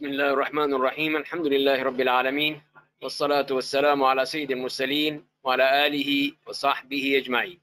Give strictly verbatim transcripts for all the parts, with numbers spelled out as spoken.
बिस्मिल्लाहिर्रहमानिर्रहीम अल्हम्दुलिल्लाहि रब्बिल आलमीन वस्सलातु वस्सलामु अला सय्यिदिल मुरसलीन व अला आलिहि व सहबिहि अजमाइन।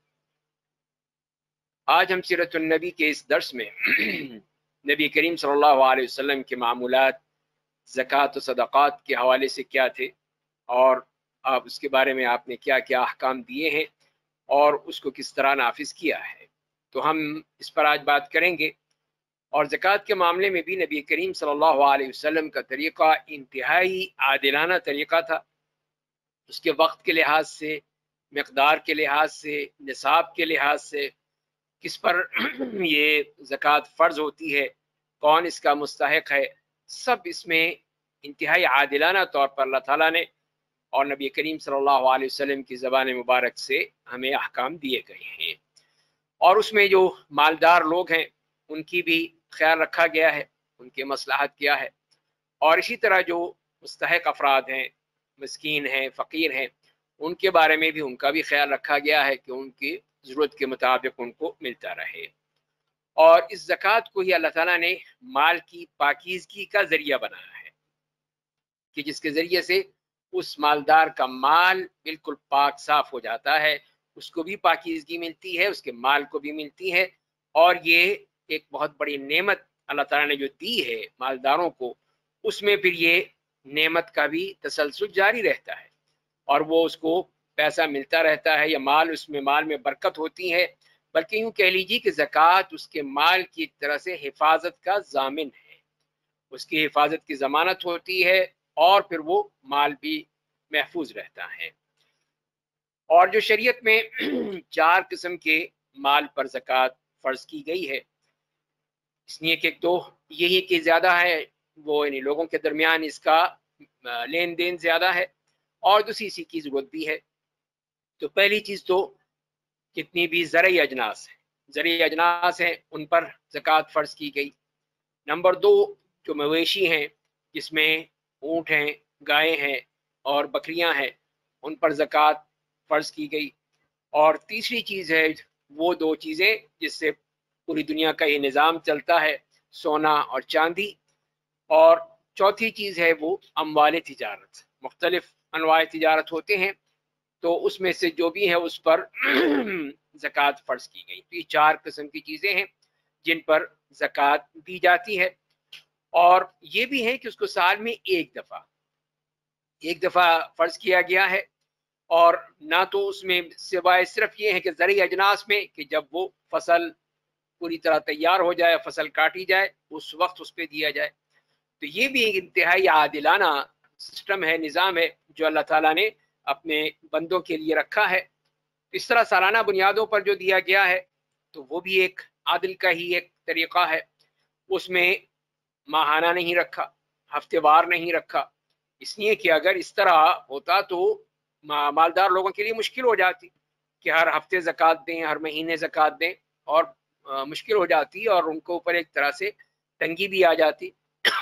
आज हम सीरतुन नबी के इस दर्स में नबी करीम सल्लल्लाहु अलैहि वसल्लम के मामूलात ज़कात व सदक़ात के हवाले से क्या थे और आप उसके बारे में आपने क्या क्या अहकाम दिए हैं और उसको किस तरह नाफिज किया है, तो हम इस पर आज बात करेंगे। और ज़कात के मामले में भी नबी करीम सल्लल्लाहु अलैहि वसल्लम का तरीक़ा इंतहाई आदिलाना तरीक़ा था। उसके वक्त के लिहाज से, मकदार के लिहाज से, निसाब के लिहाज से, किस पर ये ज़कात फ़र्ज़ होती है, कौन इसका मुस्तहिक़ है, सब इसमें इंतहाई आदिलाना तौर पर अल्लाह ताला ने और नबी करीम सल्लल्लाहु अलैहि वसल्लम की ज़बान मुबारक से हमें अहकाम दिए गए हैं। और उसमें जो मालदार लोग हैं उनकी भी ख्याल रखा गया है, उनके मसलहत क्या है, और इसी तरह जो मुस्तहिक़ अफराद हैं, मिस्कीन हैं, फ़कीर हैं, उनके बारे में भी उनका भी ख्याल रखा गया है कि उनकी ज़रूरत के मुताबिक उनको मिलता रहे। और इस ज़कात को ही अल्लाह ताला ने माल की पाकीज़गी का ज़रिया बनाया है कि जिसके ज़रिए से उस मालदार का माल बिल्कुल पाक साफ़ हो जाता है, उसको भी पाकीज़गी मिलती है, उसके माल को भी मिलती है। और ये एक बहुत बड़ी नेमत अल्लाह ताला ने जो दी है मालदारों को, उसमें फिर ये नेमत का भी तसलसल जारी रहता है और वो उसको पैसा मिलता रहता है या माल, उसमें माल में बरकत होती है। बल्कि यूँ कह लीजिए कि ज़कात उसके माल की एक तरह से हिफाजत का ज़ामिन है, उसकी हिफाजत की ज़मानत होती है और फिर वो माल भी महफूज रहता है। और जो शरीयत में चार किस्म के माल पर ज़कात फ़र्ज़ की गई है, इसलिए कि एक तो यही कि ज़्यादा है वो यानी लोगों के दरमियान इसका लेन देन ज़्यादा है, और दूसरी इसी की ज़रूरत भी है। तो पहली चीज़ तो जितनी भी ज़रई अजनास हैं, ज़रई अजनास हैं, उन पर ज़कात फ़र्ज़ की गई। नंबर दो, जो मवेशी हैं जिसमें ऊँट हैं, गायें हैं और बकरियां हैं, उन पर ज़कात फ़र्ज़ की गई। और तीसरी चीज़ है वो दो चीज़ें जिससे पूरी दुनिया का ये निज़ाम चलता है, सोना और चांदी। और चौथी चीज़ है वो अमवाल तिजारत, मुख्तलिफ अनवाए तिजारत होते हैं, तो उसमें से जो भी है उस पर ज़कात फ़र्ज़ की गई। तो ये चार किस्म की चीज़ें हैं जिन पर ज़कात दी जाती है। और ये भी है कि उसको साल में एक दफ़ा एक दफ़ा फ़र्ज़ किया गया है। और ना तो उसमें सिवाय सिर्फ ये है कि ज़रई अजनास में कि जब वो फसल पूरी तरह तैयार हो जाए, फसल काटी जाए, उस वक्त उस पर दिया जाए। तो ये भी एक इंतहाई आदिलाना सिस्टम है, निज़ाम है जो अल्लाह ताला ने अपने बंदों के लिए रखा है। इस तरह सालाना बुनियादों पर जो दिया गया है तो वो भी एक आदिल का ही एक तरीक़ा है। उसमें माहाना नहीं रखा, हफ्तेवार नहीं रखा, इसलिए कि अगर इस तरह होता तो मालदार लोगों के लिए मुश्किल हो जाती कि हर हफ्ते ज़कात दें, हर महीने ज़कात दें, और आ, मुश्किल हो जाती और उनको ऊपर एक तरह से तंगी भी आ जाती।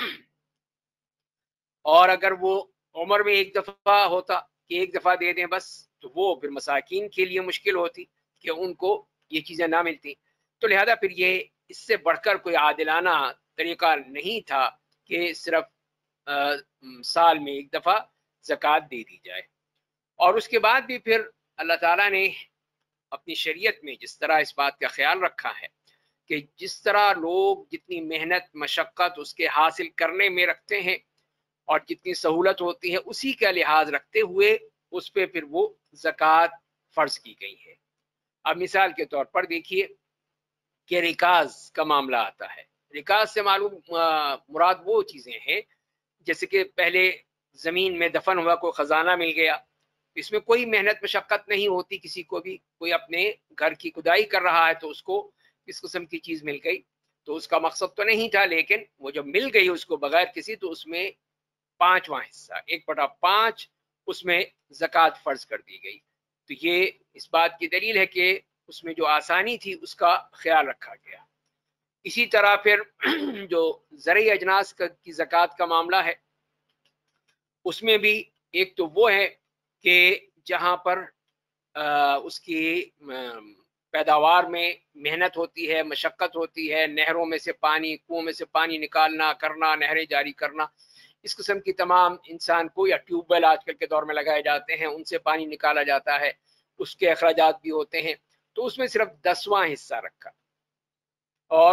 और अगर वो उम्र में एक दफ़ा होता कि एक दफ़ा दे दें बस, तो वो फिर मसाकीन के लिए मुश्किल होती कि उनको ये चीज़ें ना मिलती। तो लिहाजा फिर ये इससे बढ़कर कोई आदिलाना तरीक़ा नहीं था कि सिर्फ आ, साल में एक दफ़ा ज़कात दे दी जाए। और उसके बाद भी फिर अल्लाह ताला ने अपनी शरीयत में जिस तरह इस बात का ख्याल रखा है कि जिस तरह लोग जितनी मेहनत मशक्क़त उसके हासिल करने में रखते हैं और जितनी सहूलत होती है, उसी का लिहाज रखते हुए उस पर फिर वो ज़कात फ़र्ज़ की गई है। अब मिसाल के तौर पर देखिए कि रिकाज का मामला आता है। रिकाज से मालूम मुराद वो चीज़ें हैं जैसे कि पहले ज़मीन में दफन हुआ कोई ख़जाना मिल गया, इसमें कोई मेहनत मशक्क़त नहीं होती किसी को भी, कोई अपने घर की खुदाई कर रहा है तो उसको इस किस्म की चीज़ मिल गई, तो उसका मकसद तो नहीं था, लेकिन वो जब मिल गई उसको बगैर किसी, तो उसमें पाँचवां हिस्सा, एक बटा पाँच, उसमें ज़कात फ़र्ज़ कर दी गई। तो ये इस बात की दलील है कि उसमें जो आसानी थी उसका ख्याल रखा गया। इसी तरह फिर जो ज़रई अजनास की ज़कात का मामला है, उसमें भी एक तो वो है कि जहाँ पर आ, उसकी पैदावार में मेहनत होती है, मशक्क़त होती है, नहरों में से पानी, कुओं में से पानी निकालना, करना, नहरें जारी करना, اس قسم کی تمام انسان کو، یا ٹیوب ویل آج کل کے دور میں لگائے جاتے ہیں، ان سے پانی نکالا جاتا ہے، اس کے اخراجات بھی ہوتے ہیں، تو اس میں صرف دسواں حصہ رکھا. اور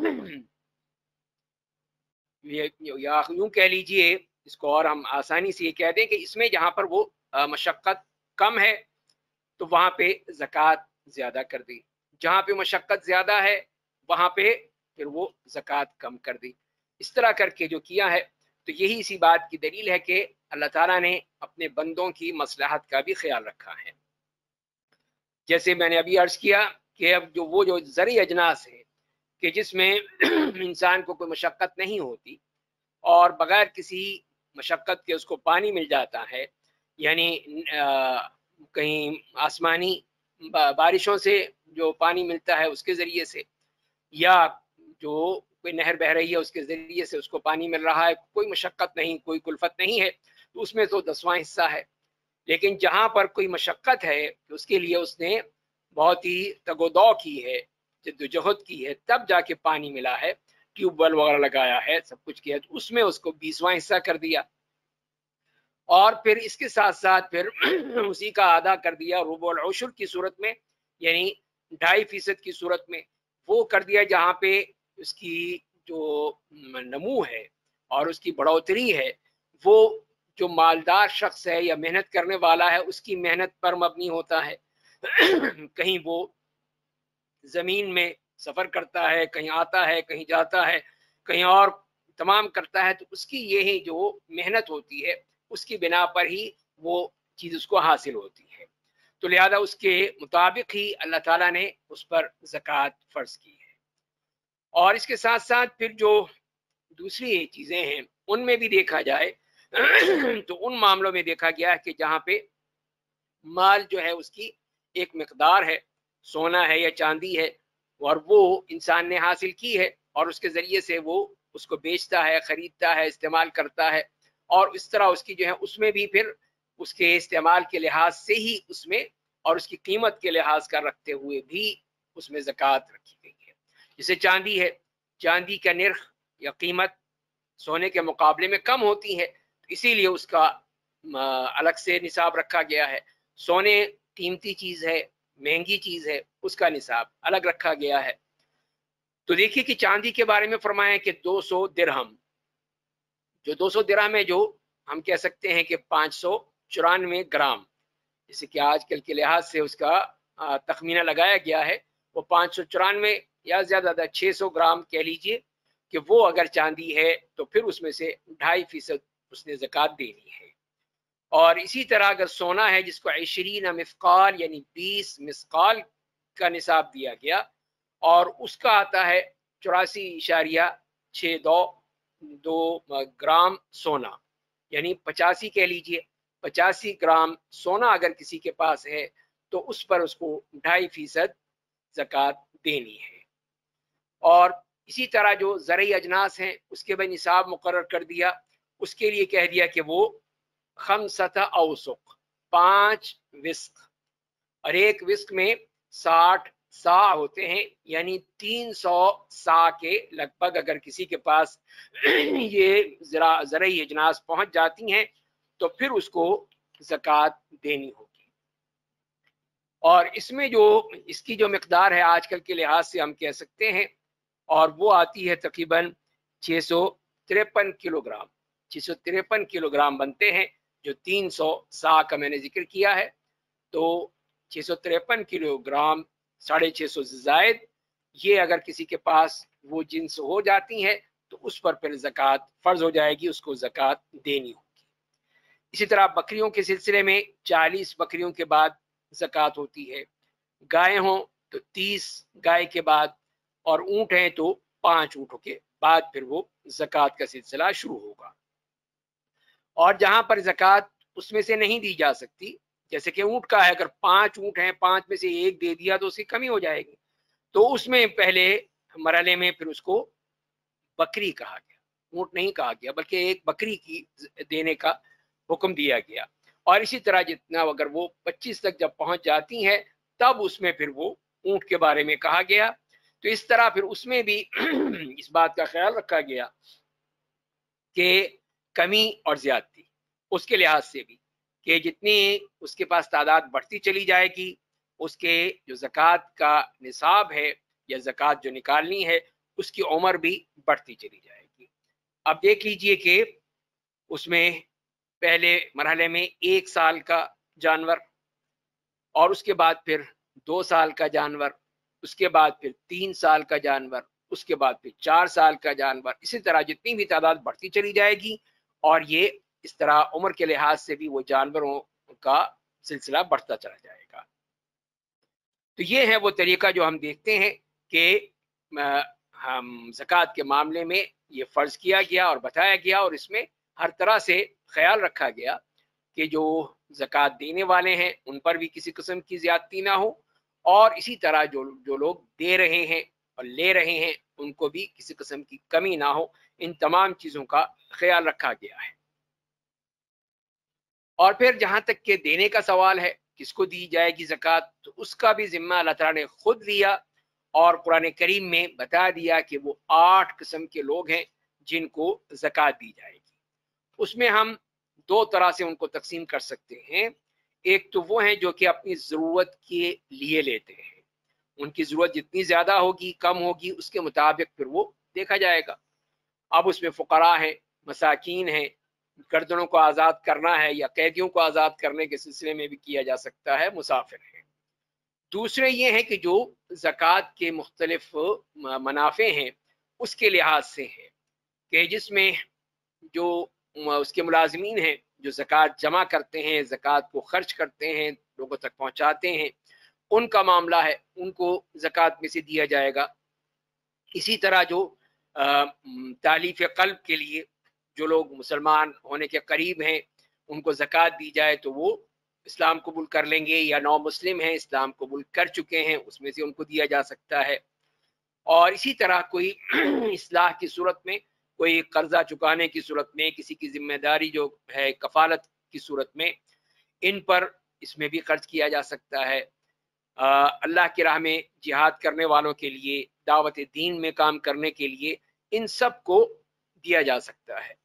یا یوں کہہ لیجئے اس کو، اور ہم آسانی سے یہ کہہ دیں کہ اس میں جہاں پر وہ مشقت کم ہے تو وہاں پہ زکوٰۃ زیادہ کر دی، جہاں پہ مشقت زیادہ ہے وہاں پہ پھر وہ زکوٰۃ کم کر دی. اس طرح کر کے جو کیا ہے، تو یہی اسی بات کی دلیل ہے کہ اللہ تعالیٰ نے اپنے بندوں کی مصلحت کا بھی خیال رکھا ہے. جیسے میں نے ابھی عرض کیا کہ اب جو وہ جو زرعی اجناس ہے کہ جس میں انسان کو کوئی مشقت نہیں ہوتی اور بغیر کسی مشقت کے اس کو پانی مل جاتا ہے، یعنی کہیں آسمانی بارشوں سے جو پانی ملتا ہے اس کے ذریعے سے، یا جو کوئی نہر بہ رہی ہے اس کے ذریعے سے اس کو پانی مل رہا ہے، کوئی مشقت نہیں، کوئی کلفت نہیں ہے، تو اس میں تو دسواں حصہ ہے. لیکن جہاں پر کوئی مشقت ہے اس کے لیے اس نے بہت ہی تگ و دو کی ہے، جدوجہد کی ہے، تب جا کے پانی ملا ہے، ٹیوب ویل وغیرہ لگایا ہے، سب کچھ کیا ہے، تو اس میں اس کو بیسواں حصہ کر دیا. اور پھر اس کے ساتھ ساتھ پھر اسی کا آدھا کر دیا ربع العشر کی صورت میں، یعنی ڈھائی فیصد کی صورت میں وہ کر دیا جہاں پہ اس کی جو نمو ہے اور اس کی بڑھوتری ہے وہ جو مالدار شخص ہے یا محنت کرنے والا ہے اس کی محنت پر مبنی ہوتا ہے. کہیں وہ زمین میں سفر کرتا ہے، کہیں آتا ہے، کہیں جاتا ہے، کہیں اور تمام کرتا ہے، تو اس کی یہی جو محنت ہوتی ہے اس کی بنا پر ہی وہ چیز اس کو حاصل ہوتی ہے. تو لہذا اس کے مطابق ہی اللہ تعالیٰ نے اس پر زکوٰۃ فرض کی ہے. اور اس کے ساتھ ساتھ پھر جو دوسری چیزیں ہیں ان میں بھی دیکھا جائے تو ان معاملوں میں دیکھا گیا ہے کہ جہاں پہ مال جو ہے اس کی ایک مقدار ہے، سونا ہے یا چاندی ہے، اور وہ انسان نے حاصل کی ہے اور اس کے ذریعے سے وہ اس کو بیچتا ہے، خریدتا ہے، استعمال کرتا ہے، اور اس طرح اس کی جو ہے اس میں بھی پھر اس کے استعمال کے لحاظ سے ہی اس میں اور اس کی قیمت کے لحاظ کا رکھتے ہوئے بھی اس میں زکوٰۃ رکھی گئی ہے. جیسے چاندی ہے، چاندی کا نرخ یا قیمت سونے کے مقابلے میں کم ہوتی ہے، اسی لیے اس کا الگ سے نصاب رکھا گیا ہے. سونے قیمتی چیز ہے، مہنگی چیز ہے، اس کا نصاب الگ رکھا گیا ہے. تو دیکھیے کہ چاندی کے بارے میں فرمایا کہ دو سو درہم، جو دو سو درہم ہے جو ہم کہہ سکتے ہیں کہ پانچ سو چورانوے گرام، جیسے کہ آج کل کے لحاظ سے اس کا تخمینہ لگایا گیا ہے، وہ پانچ سو چورانوے یا زیادہ زیادہ چھ سو گرام کہہ لیجئے کہ وہ اگر چاندی ہے تو پھر اس میں سے ڈھائی فیصد اس نے زکوٰۃ دینی ہے. اور اسی طرح اگر سونا ہے جس کو عشرین مثقال یعنی بیس مثقال کا نصاب دیا گیا اور اس کا آتا ہے چوراسی اشاریہ چھ دو دو گرام سونا، یعنی پچاسی کہہ لیجئے، پچاسی گرام سونا اگر کسی کے پاس ہے تو اس پر اس کو ڈھائی فیصد زکوٰۃ دینی ہے. اور اسی طرح جو زرعی اجناس ہیں اس کے بھی نصاب مقرر کر دیا، اس کے لیے کہہ دیا کہ وہ خمسۃ اوسق، پانچ وسق، اور ایک وسق میں ساٹھ سا ہوتے ہیں، یعنی تین سو سا کے لگ بھگ اگر کسی کے پاس یہ زرعی اجناس پہنچ جاتی ہیں تو پھر اس کو زکوٰۃ دینی ہوگی. اور اس میں جو اس کی جو مقدار ہے آج کل کے لحاظ سے ہم کہہ سکتے ہیں، اور وہ آتی ہے تقریباً چھ سو تریپن کلو گرام، چھ سو تریپن کلو گرام بنتے ہیں، جو تین سو سا کا میں نے ذکر کیا ہے. تو چھ سو تریپن کلو گرام ساڑھے چھ سو سے زائد یہ اگر کسی کے پاس وہ جنس ہو جاتی ہیں تو اس پر پھر زکوٰۃ فرض ہو جائے گی، اس کو زکوٰۃ دینی ہوگی. اسی طرح بکریوں کے سلسلے میں چالیس بکریوں کے بعد زکوٰۃ ہوتی ہے، گائے ہوں تو تیس گائے کے بعد، اور اونٹ ہیں تو پانچ اونٹوں کے بعد پھر وہ زکوٰۃ کا سلسلہ شروع ہوگا. اور جہاں پر زکوٰۃ اس میں سے نہیں دی جا سکتی، جیسے کہ اونٹ کا ہے، اگر پانچ اونٹ ہیں پانچ میں سے ایک دے دیا تو اس کی کمی ہو جائے گی، تو اس میں پہلے مرحلے میں پھر اس کو بکری کہا گیا، اونٹ نہیں کہا گیا بلکہ ایک بکری کی دینے کا حکم دیا گیا. اور اسی طرح جتنا اگر وہ پچیس تک جب پہنچ جاتی ہیں تب اس میں پھر وہ اونٹ کے بارے میں کہا گیا. تو اس طرح پھر اس میں بھی اس بات کا خیال رکھا گیا کہ کمی اور زیادتی اس کے لحاظ سے بھی کہ جتنی اس کے پاس تعداد بڑھتی چلی جائے گی اس کے جو زکوٰۃ کا نصاب ہے یا زکوٰۃ جو نکالنی ہے اس کی عمر بھی بڑھتی چلی جائے گی۔ اب دیکھ لیجئے کہ اس میں پہلے مرحلے میں ایک سال کا جانور، اور اس کے بعد پھر دو سال کا جانور، اس کے بعد پھر تین سال کا جانور، اس کے بعد پھر چار سال کا جانور، اسی طرح جتنی بھی تعداد بڑھتی چلی جائے گی اور یہ اس طرح عمر کے لحاظ سے بھی وہ جانوروں کا سلسلہ بڑھتا چلا جائے گا۔ تو یہ ہے وہ طریقہ جو ہم دیکھتے ہیں کہ ہم زکوٰۃ کے معاملے میں یہ فرض کیا گیا اور بتایا گیا، اور اس میں ہر طرح سے خیال رکھا گیا کہ جو زکوٰۃ دینے والے ہیں ان پر بھی کسی قسم کی زیادتی نہ ہو، اور اسی طرح جو جو لوگ دے رہے ہیں اور لے رہے ہیں ان کو بھی کسی قسم کی کمی نہ ہو۔ ان تمام چیزوں کا خیال رکھا گیا ہے۔ اور پھر جہاں تک کہ دینے کا سوال ہے، کس کو دی جائے گی زکوٰۃ، تو اس کا بھی ذمہ اللہ تعالیٰ نے خود لیا، اور قرآن کریم میں بتا دیا کہ وہ آٹھ قسم کے لوگ ہیں جن کو زکوٰۃ دی جائے گی۔ اس میں ہم دو طرح سے ان کو تقسیم کر سکتے ہیں۔ ایک تو وہ ہیں جو کہ اپنی ضرورت کے لیے لیتے ہیں، ان کی ضرورت جتنی زیادہ ہوگی کم ہوگی اس کے مطابق پھر وہ دیکھا جائے گا۔ اب اس میں فقراء ہیں، مساکین ہیں، گردنوں کو آزاد کرنا ہے یا قیدیوں کو آزاد کرنے کے سلسلے میں بھی کیا جا سکتا ہے، مسافر ہیں۔ دوسرے یہ ہیں کہ جو زکوٰۃ کے مختلف منافع ہیں اس کے لحاظ سے ہیں، کہ جس میں جو اس کے ملازمین ہیں جو زکوٰۃ جمع کرتے ہیں، زکوٰۃ کو خرچ کرتے ہیں، لوگوں تک پہنچاتے ہیں، ان کا معاملہ ہے، ان کو زکوٰۃ میں سے دیا جائے گا۔ اسی طرح جو تالیف قلب کے لیے جو لوگ مسلمان ہونے کے قریب ہیں ان کو زکوٰۃ دی جائے تو وہ اسلام قبول کر لیں گے، یا نو مسلم ہیں اسلام قبول کر چکے ہیں اس میں سے ان کو دیا جا سکتا ہے۔ اور اسی طرح کوئی اصلاح کی صورت میں، کوئی قرضہ چکانے کی صورت میں، کسی کی ذمہ داری جو ہے کفالت کی صورت میں، ان پر اس میں بھی خرچ کیا جا سکتا ہے۔ اللہ کی راہ میں جہاد کرنے والوں کے لیے، دعوت دین میں کام کرنے کے لیے ان سب کو دیا جا سکتا ہے۔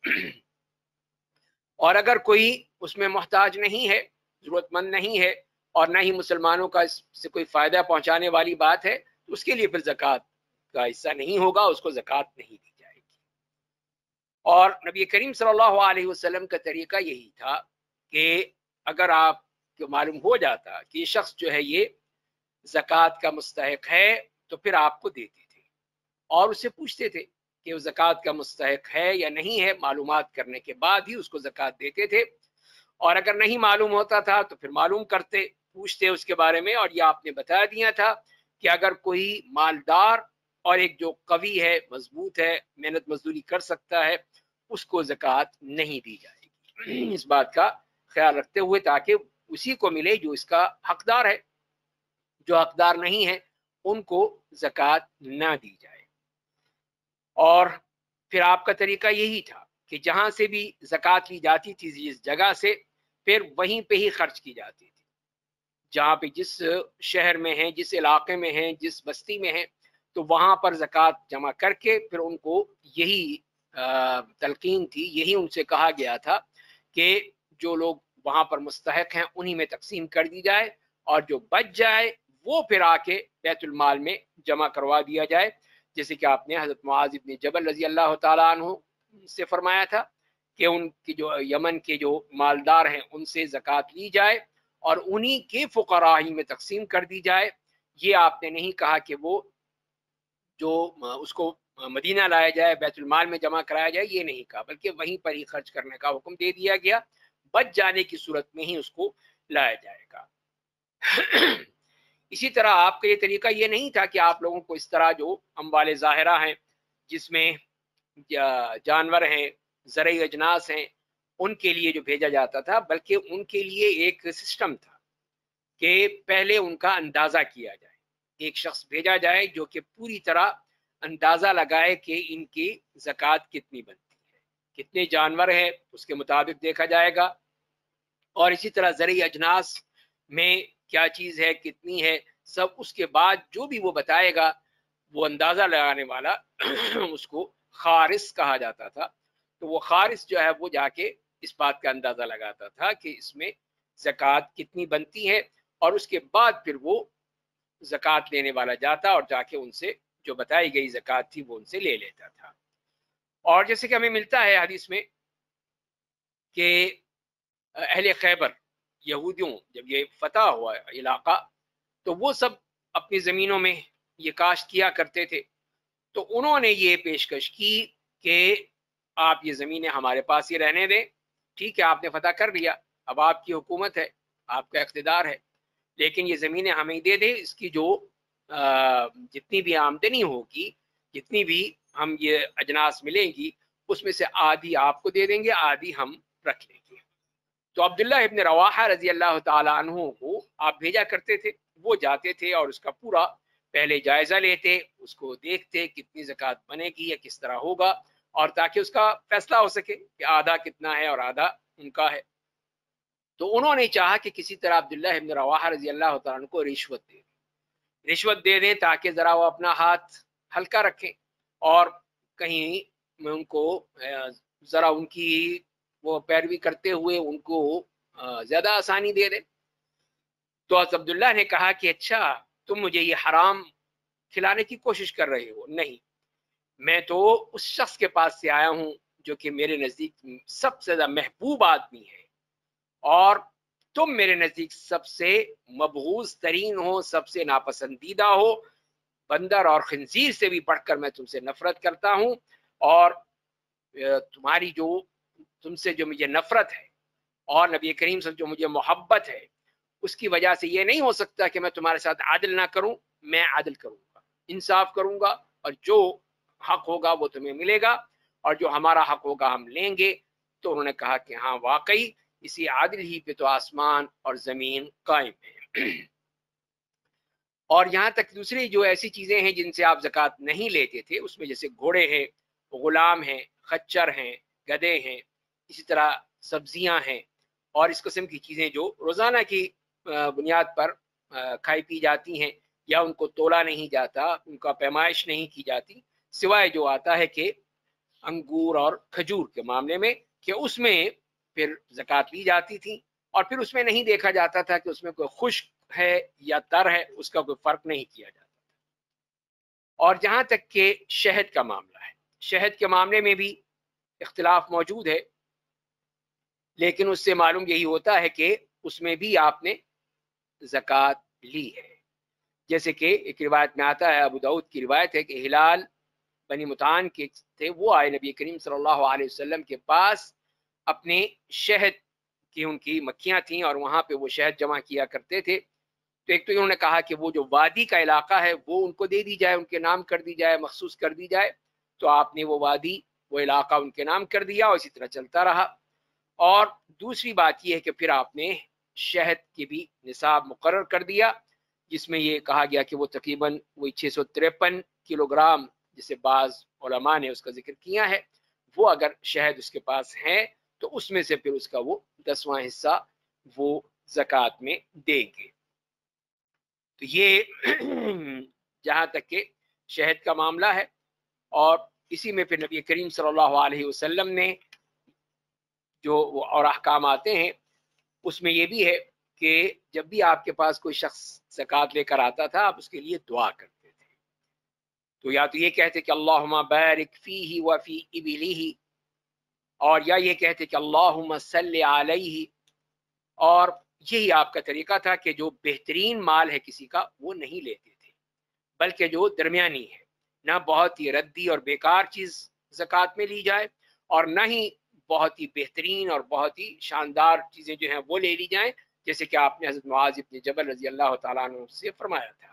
اور اگر کوئی اس میں محتاج نہیں ہے، ضرورت مند نہیں ہے، اور نہ ہی مسلمانوں کا اس سے کوئی فائدہ پہنچانے والی بات ہے، تو اس کے لیے پھر زکوٰۃ کا حصہ نہیں ہوگا، اس کو زکوٰۃ نہیں دی جائے گی۔ اور نبی کریم صلی اللہ علیہ وسلم کا طریقہ یہی تھا کہ اگر آپ کو معلوم ہو جاتا کہ یہ شخص جو ہے یہ زکوٰۃ کا مستحق ہے تو پھر آپ کو دیتے تھے، اور اس سے پوچھتے تھے کہ وہ زکوٰۃ کا مستحق ہے یا نہیں ہے، معلومات کرنے کے بعد ہی اس کو زکوٰۃ دیتے تھے۔ اور اگر نہیں معلوم ہوتا تھا تو پھر معلوم کرتے، پوچھتے اس کے بارے میں، اور یہ آپ نے بتا دیا تھا کہ اگر کوئی مالدار اور ایک جو قوی ہے، مضبوط ہے، محنت مزدوری کر سکتا ہے، اس کو زکوٰۃ نہیں دی جائے گی، اس بات کا خیال رکھتے ہوئے تاکہ اسی کو ملے جو اس کا حقدار ہے، جو حقدار نہیں ہے ان کو زکوٰۃ نہ دی جائے۔ اور پھر آپ کا طریقہ یہی تھا کہ جہاں سے بھی زکوٰۃ لی جاتی تھی جس جگہ سے، پھر وہیں پہ ہی خرچ کی جاتی تھی، جہاں پہ جس شہر میں ہیں، جس علاقے میں ہیں، جس بستی میں ہیں، تو وہاں پر زکوٰۃ جمع کر کے پھر ان کو یہی تلقین تھی، یہی ان سے کہا گیا تھا کہ جو لوگ وہاں پر مستحق ہیں انہی میں تقسیم کر دی جائے، اور جو بچ جائے وہ پھر آ کے بیت المال میں جمع کروا دیا جائے، جیسے کہ آپ نے حضرت معاذ ابن جبل رضی اللہ تعالیٰ عنہ سے فرمایا تھا کہ ان کی جو یمن کے جو مالدار ہیں ان سے زکوٰۃ لی جائے اور انہی کے فقراء ہی میں تقسیم کر دی جائے۔ یہ آپ نے نہیں کہا کہ وہ جو اس کو مدینہ لایا جائے، بیت المال میں جمع کرایا جائے، یہ نہیں کہا، بلکہ وہیں پر ہی خرچ کرنے کا حکم دے دیا گیا، بچ جانے کی صورت میں ہی اس کو لایا جائے گا۔ اسی طرح آپ کا یہ طریقہ یہ نہیں تھا کہ آپ لوگوں کو اس طرح جو اموال ظاہرہ ہیں، جس میں جانور ہیں، زرعی اجناس ہیں، ان کے لیے جو بھیجا جاتا تھا، بلکہ ان کے لیے ایک سسٹم تھا کہ پہلے ان کا اندازہ کیا جائے، ایک شخص بھیجا جائے جو کہ پوری طرح اندازہ لگائے کہ ان کی زکوٰۃ کتنی بنتی ہے، کتنے جانور ہیں، اس کے مطابق دیکھا جائے گا۔ اور اسی طرح زرعی اجناس میں کیا چیز ہے، کتنی ہے، سب اس کے بعد جو بھی وہ بتائے گا وہ اندازہ لگانے والا اس کو خارس کہا جاتا تھا۔ تو وہ خارج جو ہے وہ جا کے اس بات کا اندازہ لگاتا تھا کہ اس میں زکوٰۃ کتنی بنتی ہے، اور اس کے بعد پھر وہ زکوٰۃ لینے والا جاتا اور جا کے ان سے جو بتائی گئی زکوٰۃ تھی وہ ان سے لے لیتا تھا۔ اور جیسے کہ ہمیں ملتا ہے حدیث میں کہ اہل خیبر یہودیوں جب یہ فتح ہوا علاقہ تو وہ سب اپنی زمینوں میں یہ کاشت کیا کرتے تھے، تو انہوں نے یہ پیشکش کی کہ آپ یہ زمینیں ہمارے پاس ہی رہنے دیں، ٹھیک ہے آپ نے فتح کر لیا، اب آپ کی حکومت ہے، آپ کا اقتدار ہے، لیکن یہ زمینیں ہمیں دے دیں، اس کی جو جتنی بھی آمدنی ہوگی، جتنی بھی ہم یہ اجناس ملیں گی، اس میں سے آدھی آپ کو دے دیں گے، آدھی ہم رکھ لیں گے۔ تو عبداللہ ابن رواحہ رضی اللہ تعالیٰ عنہ کو آپ بھیجا کرتے تھے، وہ جاتے تھے اور اس کا پورا پہلے جائزہ لیتے، اس کو دیکھتے کتنی زکوٰۃ بنے گی یا کس طرح ہوگا، اور تاکہ اس کا فیصلہ ہو سکے کہ آدھا کتنا ہے اور آدھا ان کا ہے۔ تو انہوں نے چاہا کہ کسی طرح عبداللہ ابن رواحہ رضی اللہ تعالیٰ عنہ کو رشوت دے دیں رشوت دے دیں تاکہ ذرا وہ اپنا ہاتھ ہلکا رکھیں اور کہیں میں ان کو ذرا ان کی وہ پیروی کرتے ہوئے ان کو زیادہ آسانی دے دیں۔ تو عبداللہ نے کہا کہ اچھا تم مجھے یہ حرام کھلانے کی کوشش کر رہے ہو؟ نہیں، میں تو اس شخص کے پاس سے آیا ہوں جو کہ میرے نزدیک سب سے زیادہ محبوب آدمی ہے، اور تم میرے نزدیک سب سے مبغوض ترین ہو، سب سے ناپسندیدہ ہو، بندر اور خنزیر سے بھی بڑھ کر میں تم سے نفرت کرتا ہوں، اور تمہاری جو تم سے جو مجھے نفرت ہے اور نبی کریم سے جو مجھے محبت ہے، اس کی وجہ سے یہ نہیں ہو سکتا کہ میں تمہارے ساتھ عادل نہ کروں، میں عادل کروں گا، انصاف کروں گا، اور جو حق ہوگا وہ تمہیں ملے گا، اور جو ہمارا حق ہوگا ہم لیں گے۔ تو انہوں نے کہا کہ ہاں واقعی اسی عادل ہی پہ تو آسمان اور زمین قائم ہے۔ اور یہاں تک دوسری جو ایسی چیزیں ہیں جن سے آپ زکوٰۃ نہیں لیتے تھے، اس میں جیسے گھوڑے ہیں، غلام ہیں، خچر ہیں، گدھے ہیں، اسی طرح سبزیاں ہیں، اور اس قسم کی چیزیں جو روزانہ کی بنیاد پر کھائی پی جاتی ہیں، یا ان کو تولا نہیں جاتا، ان کا پیمائش نہیں کی جاتی، سوائے جو آتا ہے کہ انگور اور کھجور کے معاملے میں، کہ اس میں پھر زکوٰۃ لی جاتی تھی، اور پھر اس میں نہیں دیکھا جاتا تھا کہ اس میں کوئی خشک ہے یا تر ہے، اس کا کوئی فرق نہیں کیا جاتا تھا۔ اور جہاں تک کہ شہد کا معاملہ ہے، شہد کے معاملے میں بھی اختلاف موجود ہے، لیکن اس سے معلوم یہی ہوتا ہے کہ اس میں بھی آپ نے زکوٰۃ لی ہے۔ جیسے کہ ایک روایت میں آتا ہے، ابو داؤد کی روایت ہے کہ ہلال بنی متعان کے تھے، وہ آئے نبی کریم صلی اللہ علیہ وسلم کے پاس، اپنے شہد کی ان کی مکھیاں تھیں اور وہاں پہ وہ شہد جمع کیا کرتے تھے۔ تو ایک تو انہوں نے کہا کہ وہ جو وادی کا علاقہ ہے وہ ان کو دے دی جائے، ان کے نام کر دی جائے، مخصوص کر دی جائے۔ تو آپ نے وہ وادی، وہ علاقہ ان کے نام کر دیا، اور اسی طرح چلتا رہا۔ اور دوسری بات یہ ہے کہ پھر آپ نے شہد کی بھی نصاب مقرر کر دیا، جس میں یہ کہا گیا کہ وہ تقریباً وہی چھ سو تریپن کلو گرام، جسے بعض علماء نے اس کا ذکر کیا ہے، وہ اگر شہد اس کے پاس ہے تو اس میں سے پھر اس کا وہ دسواں حصہ وہ زکوٰۃ میں دیں گے۔ تو یہ جہاں تک کہ شہد کا معاملہ ہے، اور اسی میں پھر نبی کریم صلی اللہ علیہ وسلم نے جو اور احکام آتے ہیں، اس میں یہ بھی ہے کہ جب بھی آپ کے پاس کوئی شخص زکوٰۃ لے کر آتا تھا، آپ اس کے لیے دعا کرتے تھے۔ تو یا تو یہ کہتے کہ اللہم بارک فیہ وفی ابلہ، اور یا یہ کہتے کہ اللہم صلی علیہ، اور یہی آپ کا طریقہ تھا کہ جو بہترین مال ہے کسی کا وہ نہیں لیتے تھے، بلکہ جو درمیانی ہے، نہ بہت ہی ردی اور بیکار چیز زکوٰۃ میں لی جائے، اور نہ ہی بہت ہی بہترین اور بہت ہی شاندار چیزیں جو ہیں وہ لے لی جائیں، جیسے کہ آپ نے حضرت معاذ بن جبل رضی اللہ تعالیٰ عنہ سے فرمایا تھا۔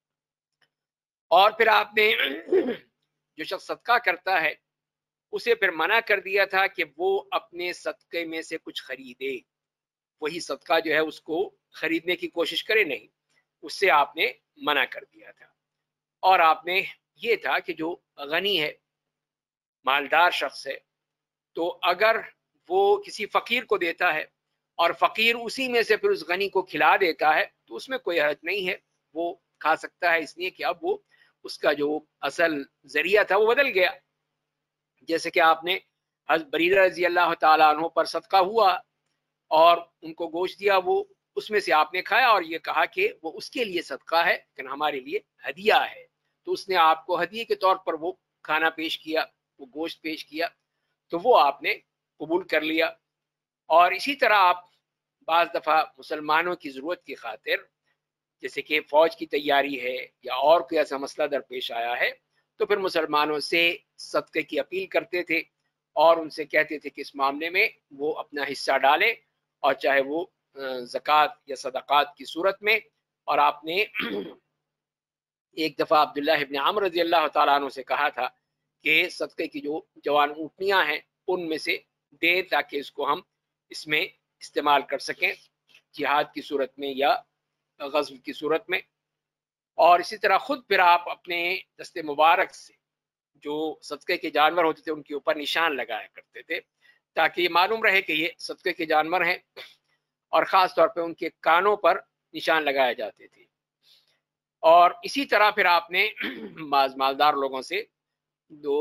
اور پھر آپ نے جو شخص صدقہ کرتا ہے اسے پھر منع کر دیا تھا کہ وہ اپنے صدقے میں سے کچھ خریدے، وہی صدقہ جو ہے اس کو خریدنے کی کوشش کرے نہیں، اس سے آپ نے منع کر دیا تھا۔ اور آپ نے یہ تھا کہ جو غنی ہے، مالدار شخص ہے، تو اگر وہ کسی فقیر کو دیتا ہے اور فقیر اسی میں سے پھر اس غنی کو کھلا دیتا ہے تو اس میں کوئی حرج نہیں ہے، وہ کھا سکتا ہے، اس لیے کہ اب وہ اس کا جو اصل ذریعہ تھا وہ بدل گیا۔ جیسے کہ آپ نے حضرت بریرہ رضی اللہ تعالیٰ عنہ پر صدقہ ہوا اور ان کو گوشت دیا، وہ اس میں سے آپ نے کھایا اور یہ کہا کہ وہ اس کے لیے صدقہ ہے لیکن ہمارے لیے ہدیہ ہے، تو اس نے آپ کو ہدیے کے طور پر وہ کھانا پیش کیا، وہ گوشت پیش کیا، تو وہ آپ نے قبول کر لیا۔ اور اسی طرح آپ بعض دفعہ مسلمانوں کی ضرورت کی خاطر، جیسے کہ فوج کی تیاری ہے یا اور کوئی ایسا مسئلہ درپیش آیا ہے، تو پھر مسلمانوں سے صدقے کی اپیل کرتے تھے اور ان سے کہتے تھے کہ اس معاملے میں وہ اپنا حصہ ڈالیں، اور چاہے وہ زکوٰۃ یا صدقات کی صورت میں۔ اور آپ نے ایک دفعہ عبداللہ ابن عمرو رضی اللہ تعالیٰ عنہ سے کہا تھا کہ صدقے کی جو جوان اونٹنیاں ہیں ان میں سے دے تاکہ اس کو ہم اس میں استعمال کر سکیں جہاد کی صورت میں یا غزو کی صورت میں۔ اور اسی طرح خود پھر آپ اپنے دست مبارک سے جو صدقے کے جانور ہوتے تھے ان کے اوپر نشان لگایا کرتے تھے تاکہ یہ معلوم رہے کہ یہ صدقے کے جانور ہیں، اور خاص طور پہ ان کے کانوں پر نشان لگائے جاتے تھے۔ اور اسی طرح پھر آپ نے بعض مالدار لوگوں سے دو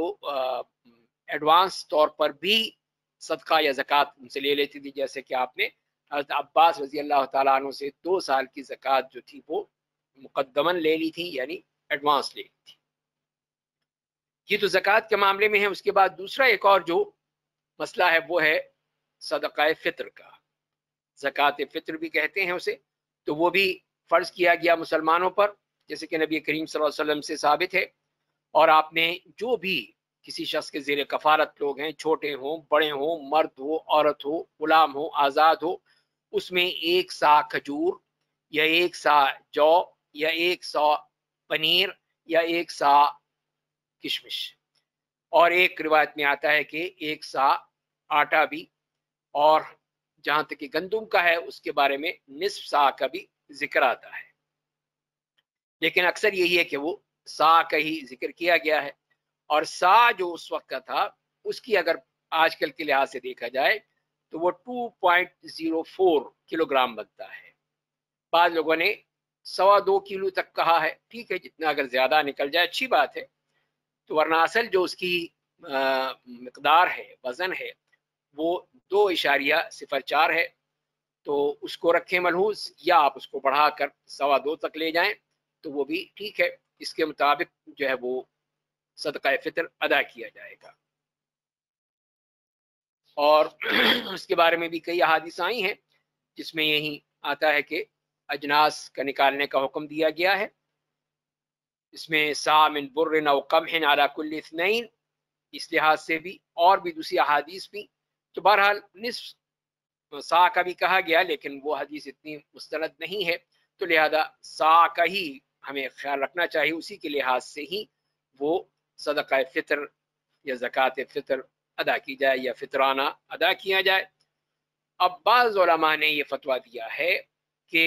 ایڈوانس طور پر بھی صدقہ یا زکوٰۃ ان سے لے لیتی تھی، جیسے کہ آپ نے حضرت عباس رضی اللہ تعالیٰ عنہ سے دو سال کی زکوٰۃ جو تھی وہ مقدماً لے لی تھی، یعنی ایڈوانس لے لی تھی۔ یہ تو زکوٰۃ کے معاملے میں ہے۔ اس کے بعد دوسرا ایک اور جو مسئلہ ہے وہ ہے صدقہ فطر کا، زکوٰۃ فطر بھی کہتے ہیں اسے، تو وہ بھی فرض کیا گیا مسلمانوں پر، جیسے کہ نبی کریم صلی اللہ علیہ وسلم سے ثابت ہے۔ اور آپ نے جو بھی کسی شخص کے زیر کفالت لوگ ہیں، چھوٹے ہوں بڑے ہوں، مرد ہو عورت ہو، غلام ہو آزاد ہو، اس میں ایک سا کھجور یا ایک سا جو یا ایک سا پنیر یا ایک سا کشمش، اور ایک روایت میں آتا ہے کہ ایک سا آٹا بھی، اور جہاں تک کہ گندم کا ہے اس کے بارے میں نصف سا کا بھی ذکر آتا ہے، لیکن اکثر یہی ہے کہ وہ سا کا ہی ذکر کیا گیا ہے۔ اور سا جو اس وقت کا تھا اس کی اگر آج کل کے لحاظ سے دیکھا جائے تو وہ two point zero four kilogram بنتا ہے۔ بعض لوگوں نے سوا دو کلو تک کہا ہے، ٹھیک ہے، جتنا اگر زیادہ نکل جائے اچھی بات ہے، تو ورنہ اصل جو اس کی مقدار ہے، وزن ہے، وہ دو اشاریہ صفر چار ہے، تو اس کو رکھیں ملحوظ، یا آپ اس کو بڑھا کر سوا دو تک لے جائیں تو وہ بھی ٹھیک ہے، اس کے مطابق جو ہے وہ صدقہ فطر ادا کیا جائے گا۔ اور اس کے بارے میں بھی کئی احادیث آئی ہیں جس میں یہی آتا ہے کہ اجناس کا نکالنے کا حکم دیا گیا ہے، اس میں سا من بر او قمح علی کل اثنین، اس لحاظ سے بھی، اور بھی دوسری احادیث بھی۔ تو بہرحال نصف سا کا بھی کہا گیا لیکن وہ حدیث اتنی مستند نہیں ہے، تو لہذا سا کا ہی ہمیں خیال رکھنا چاہیے، اسی کے لحاظ سے ہی وہ صدقہ فطر یا زکوٰۃ فطر ادا کی جائے یا فطرانہ ادا کیا جائے۔ اب بعض علماء نے یہ فتویٰ دیا ہے کہ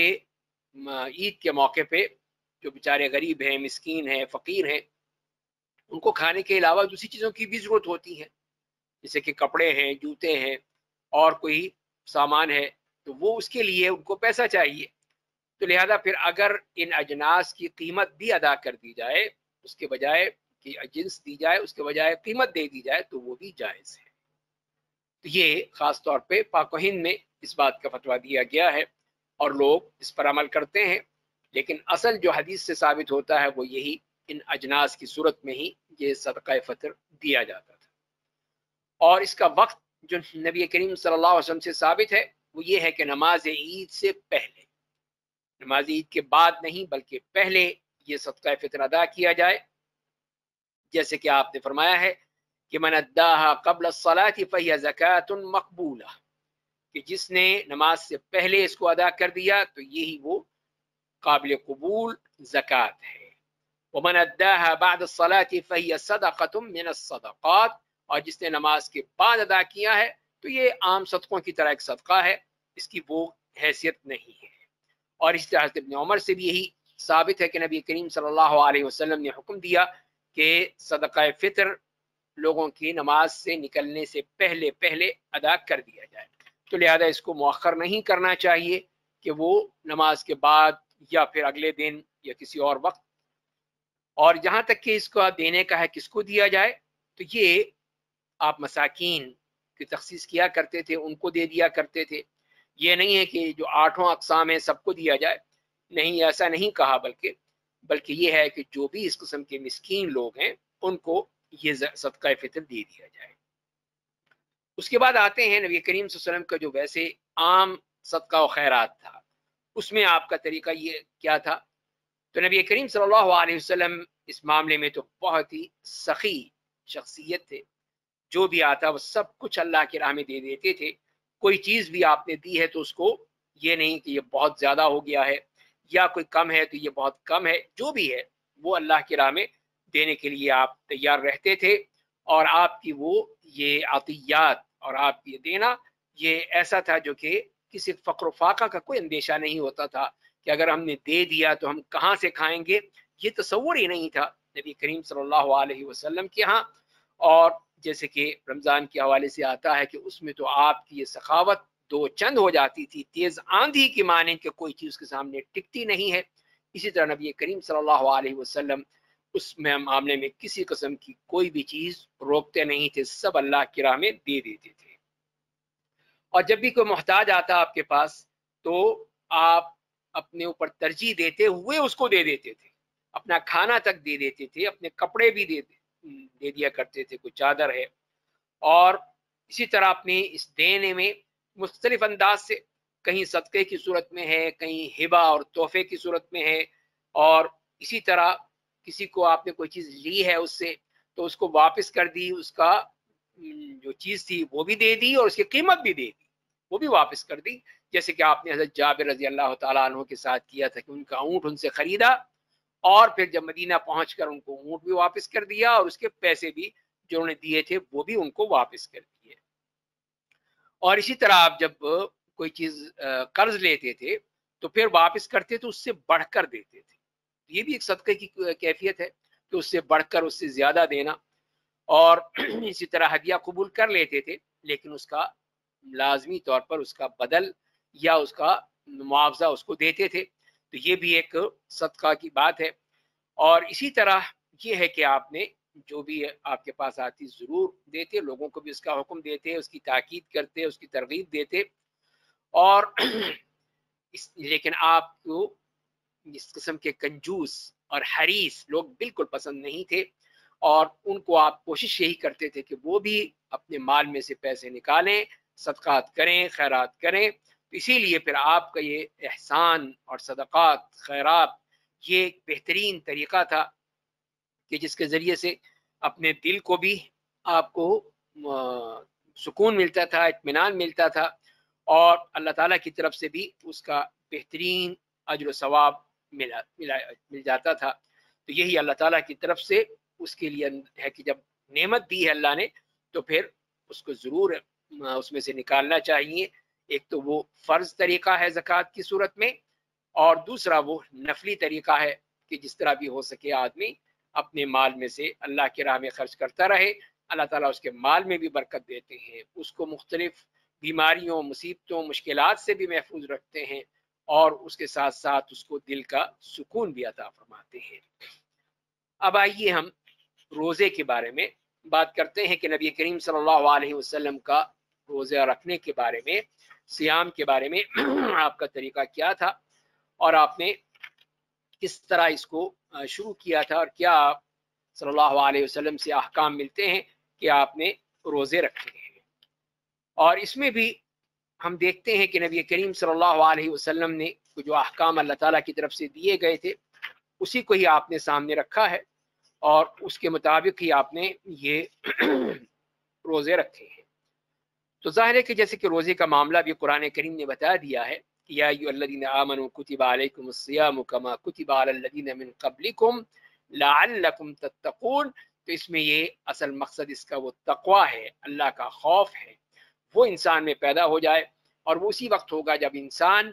عید کے موقع پہ جو بیچارے غریب ہیں، مسکین ہیں، فقیر ہیں، ان کو کھانے کے علاوہ دوسری چیزوں کی بھی ضرورت ہوتی ہے، جیسے کہ کپڑے ہیں، جوتے ہیں، اور کوئی سامان ہے، تو وہ اس کے لیے ان کو پیسہ چاہیے، تو لہذا پھر اگر ان اجناس کی قیمت بھی ادا کر دی جائے، اس کے بجائے کہ جنس دی جائے اس کے بجائے قیمت دے دی جائے، تو وہ بھی جائز ہے۔ تو یہ خاص طور پہ پاک و ہند میں اس بات کا فتویٰ دیا گیا ہے اور لوگ اس پر عمل کرتے ہیں، لیکن اصل جو حدیث سے ثابت ہوتا ہے وہ یہی، ان اجناس کی صورت میں ہی یہ صدقہ فطر دیا جاتا تھا۔ اور اس کا وقت جو نبی کریم صلی اللہ علیہ وسلم سے ثابت ہے وہ یہ ہے کہ نماز عید سے پہلے، نماز عید کے بعد نہیں بلکہ پہلے یہ صدقہ فطر ادا کیا جائے، جیسے کہ آپ نے فرمایا ہے کہ من اداها قبل الصلاة فهي زکاۃ مقبولہ، کہ جس نے نماز سے پہلے اس کو ادا کر دیا تو یہی وہ قابل قبول زکوٰۃ ہے۔ ومن اداها بعد الصلاة فهي صدقۃ من الصدقات، اور جس نے نماز کے بعد ادا کیا ہے تو یہ عام صدقوں کی طرح ایک صدقہ ہے، اس کی وہ حیثیت نہیں ہے۔ اور اس طرح ابن عمر سے بھی یہی ثابت ہے کہ نبی کریم صلی اللہ علیہ وسلم نے حکم دیا کہ صدقہ فطر لوگوں کی نماز سے نکلنے سے پہلے پہلے ادا کر دیا جائے، تو لہذا اس کو مؤخر نہیں کرنا چاہیے کہ وہ نماز کے بعد یا پھر اگلے دن یا کسی اور وقت۔ اور جہاں تک کہ اس کو دینے کا ہے کس کو دیا جائے، تو یہ آپ مساکین کی تخصیص کیا کرتے تھے ان کو دے دیا کرتے تھے. یہ نہیں ہے کہ جو آٹھوں اقسام ہیں سب کو دیا جائے، نہیں، ایسا نہیں کہا، بلکہ بلکہ یہ ہے کہ جو بھی اس قسم کے مسکین لوگ ہیں ان کو یہ صدقہ فطر دے دیا جائے. اس کے بعد آتے ہیں نبی کریم صلی اللہ علیہ وسلم کا جو ویسے عام صدقہ و خیرات تھا، اس میں آپ کا طریقہ یہ کیا تھا. تو نبی کریم صلی اللہ علیہ وسلم اس معاملے میں تو بہت ہی سخی شخصیت تھے. جو بھی آتا وہ سب کچھ اللہ کی راہ میں دے دیتے تھے. کوئی چیز بھی آپ نے دی ہے تو اس کو یہ نہیں کہ یہ بہت زیادہ ہو گیا ہے یا کوئی کم ہے تو یہ بہت کم ہے، جو بھی ہے وہ اللہ کی راہ میں دینے کے لیے آپ تیار رہتے تھے. اور آپ کی وہ یہ عطیات اور آپ یہ دینا یہ ایسا تھا جو کہ کسی فقر و فاقہ کا کوئی اندیشہ نہیں ہوتا تھا کہ اگر ہم نے دے دیا تو ہم کہاں سے کھائیں گے، یہ تصور ہی نہیں تھا نبی کریم صلی اللہ علیہ وسلم کے ہاں. اور جیسے کہ رمضان کے حوالے سے آتا ہے کہ اس میں تو آپ کی یہ سخاوت دو چند ہو جاتی تھی، تیز آندھی کی مانند کہ کوئی چیز کے سامنے ٹکتی نہیں ہے. اسی طرح نبی کریم صلی اللہ علیہ وسلم اس میں معاملے میں کسی قسم کی کوئی بھی چیز روکتے نہیں تھے، سب اللہ کی راہ میں دے دیتے تھے. اور جب بھی کوئی محتاج آتا آپ کے پاس تو آپ اپنے اوپر ترجیح دیتے ہوئے اس کو دے دیتے تھے، اپنا کھانا تک دے دیتے تھے، اپنے کپڑے بھی دے دے دیا کرتے تھے، کوئی چادر ہے. اور اسی طرح اپنے اس دینے میں مختلف انداز سے، کہیں صدقے کی صورت میں ہے، کہیں ہبہ اور تحفے کی صورت میں ہے. اور اسی طرح کسی کو آپ نے کوئی چیز لی ہے اس سے تو اس کو واپس کر دی، اس کا جو چیز تھی وہ بھی دے دی اور اس کی قیمت بھی دے دی، وہ بھی واپس کر دی. جیسے کہ آپ نے حضرت جابر رضی اللہ تعالیٰ عنہ کے ساتھ کیا تھا کہ ان کا اونٹ ان سے خریدا اور پھر جب مدینہ پہنچ کر ان کو اونٹ بھی واپس کر دیا اور اس کے پیسے بھی جو انہوں نے دیے تھے وہ بھی ان کو واپس کر دیے. اور اسی طرح آپ جب کوئی چیز قرض لیتے تھے تو پھر واپس کرتے تو اس سے بڑھ کر دیتے تھے. یہ بھی ایک صدقے کی کیفیت ہے کہ اس سے بڑھ کر اس سے زیادہ دینا. اور اسی طرح ہدیہ قبول کر لیتے تھے لیکن اس کا لازمی طور پر اس کا بدل یا اس کا معاوضہ اس کو دیتے تھے. تو یہ بھی ایک صدقہ کی بات ہے. اور اسی طرح یہ ہے کہ آپ نے جو بھی آپ کے پاس آتی ضرور دیتے، لوگوں کو بھی اس کا حکم دیتے، اس کی تاکید کرتے، اس کی ترغیب دیتے. اور اس لیکن آپ کو اس قسم کے کنجوس اور حریص لوگ بالکل پسند نہیں تھے اور ان کو آپ کوشش یہی کرتے تھے کہ وہ بھی اپنے مال میں سے پیسے نکالیں، صدقات کریں، خیرات کریں. تو اسی لیے پھر آپ کا یہ احسان اور صدقات خیرات یہ ایک بہترین طریقہ تھا کہ جس کے ذریعے سے اپنے دل کو بھی آپ کو سکون ملتا تھا، اطمینان ملتا تھا اور اللہ تعالیٰ کی طرف سے بھی اس کا بہترین اجر و ثواب ملا ملا مل جاتا تھا. تو یہی اللہ تعالیٰ کی طرف سے اس کے لیے ہے کہ جب نعمت دی ہے اللہ نے تو پھر اس کو ضرور اس میں سے نکالنا چاہیے. ایک تو وہ فرض طریقہ ہے زکوٰۃ کی صورت میں اور دوسرا وہ نفلی طریقہ ہے کہ جس طرح بھی ہو سکے آدمی اپنے مال میں سے اللہ کی راہ میں خرچ کرتا رہے. اللہ تعالیٰ اس کے مال میں بھی برکت دیتے ہیں، اس کو مختلف بیماریوں، مصیبتوں، مشکلات سے بھی محفوظ رکھتے ہیں اور اس کے ساتھ ساتھ اس کو دل کا سکون بھی عطا فرماتے ہیں. اب آئیے ہم روزے کے بارے میں بات کرتے ہیں کہ نبی کریم صلی اللہ علیہ وسلم کا روزہ رکھنے کے بارے میں، صیام کے بارے میں آپ کا طریقہ کیا تھا اور آپ نے کس طرح اس کو شروع کیا تھا اور کیا آپ صلی اللہ علیہ وسلم سے احکام ملتے ہیں کہ آپ نے روزے رکھے ہیں. اور اس میں بھی ہم دیکھتے ہیں کہ نبی کریم صلی اللہ علیہ وسلم نے جو احکام اللہ تعالیٰ کی طرف سے دیے گئے تھے اسی کو ہی آپ نے سامنے رکھا ہے اور اس کے مطابق ہی آپ نے یہ روزے رکھے ہیں. تو ظاہر ہے کہ جیسے کہ روزے کا معاملہ بھی قرآن کریم نے بتا دیا ہے کہ یا ایھا الذین آمنوا کتب علیکم الصیام کما کتب علی الذین من قبلکم لعلکم تتقون. تو اس میں یہ اصل مقصد اس کا وہ تقوی ہے، اللہ کا خوف ہے، وہ انسان میں پیدا ہو جائے. اور وہ اسی وقت ہوگا جب انسان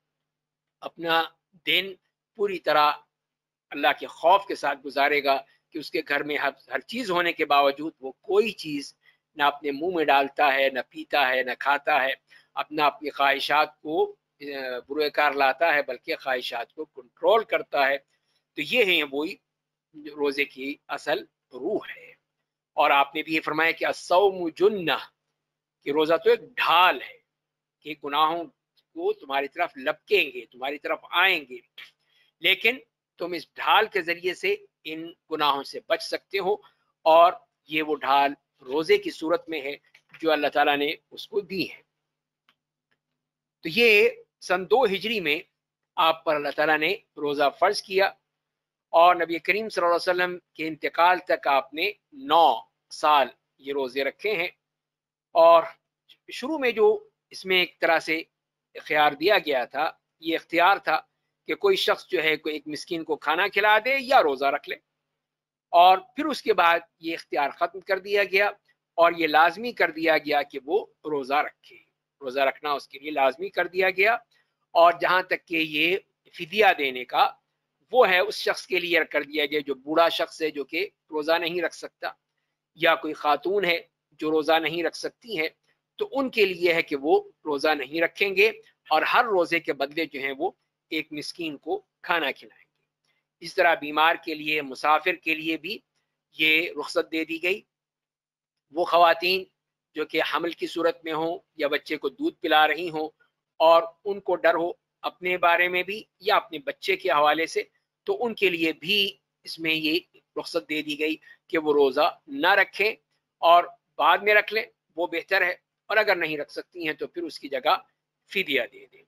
اپنا دن پوری طرح اللہ کے خوف کے ساتھ گزارے گا کہ اس کے گھر میں ہر ہر چیز ہونے کے باوجود وہ کوئی چیز نہ اپنے منہ میں ڈالتا ہے، نہ پیتا ہے، نہ کھاتا ہے، اپنا اپنی خواہشات کو بروئے کار لاتا ہے بلکہ خواہشات کو کنٹرول کرتا ہے. تو یہ ہے وہی روزے کی اصل روح ہے. اور آپ نے بھی یہ فرمایا کہ الصوم جنہ، کہ روزہ تو ایک ڈھال ہے کہ گناہوں کو تمہاری طرف لپکیں گے، تمہاری طرف آئیں گے، لیکن تم اس ڈھال کے ذریعے سے ان گناہوں سے بچ سکتے ہو، اور یہ وہ ڈھال روزے کی صورت میں ہے جو اللہ تعالیٰ نے اس کو دی ہے۔ تو یہ سن دو ہجری میں آپ پر اللہ تعالیٰ نے روزہ فرض کیا، اور نبی کریم صلی اللہ علیہ وسلم کے انتقال تک آپ نے نو سال یہ روزے رکھے ہیں۔ اور شروع میں جو اس میں ایک طرح سے اختیار دیا گیا تھا، یہ اختیار تھا کہ کوئی شخص جو ہے کوئی ایک مسکین کو کھانا کھلا دے یا روزہ رکھ لے، اور پھر اس کے بعد یہ اختیار ختم کر دیا گیا اور یہ لازمی کر دیا گیا کہ وہ روزہ رکھے، روزہ رکھنا اس کے لیے لازمی کر دیا گیا۔ اور جہاں تک کہ یہ فدیہ دینے کا وہ ہے، اس شخص کے لیے کر دیا گیا جو بوڑھا شخص ہے، جو کہ روزہ نہیں رکھ سکتا، یا کوئی خاتون ہے جو روزہ نہیں رکھ سکتی ہے، تو ان کے لیے ہے کہ وہ روزہ نہیں رکھیں گے، اور ہر روزے کے بدلے جو ہیں وہ ایک مسکین کو کھانا کھلائیں گے۔ اس طرح بیمار کے لیے، مسافر کے لیے بھی یہ رخصت دے دی گئی۔ وہ خواتین جو کہ حمل کی صورت میں ہوں یا بچے کو دودھ پلا رہی ہوں، اور ان کو ڈر ہو اپنے بارے میں بھی یا اپنے بچے کے حوالے سے، تو ان کے لیے بھی اس میں یہ رخصت دے دی گئی کہ وہ روزہ نہ رکھیں اور بعد میں رکھ لیں، وہ بہتر ہے، اور اگر نہیں رکھ سکتی ہیں تو پھر اس کی جگہ فدیہ دے دیں۔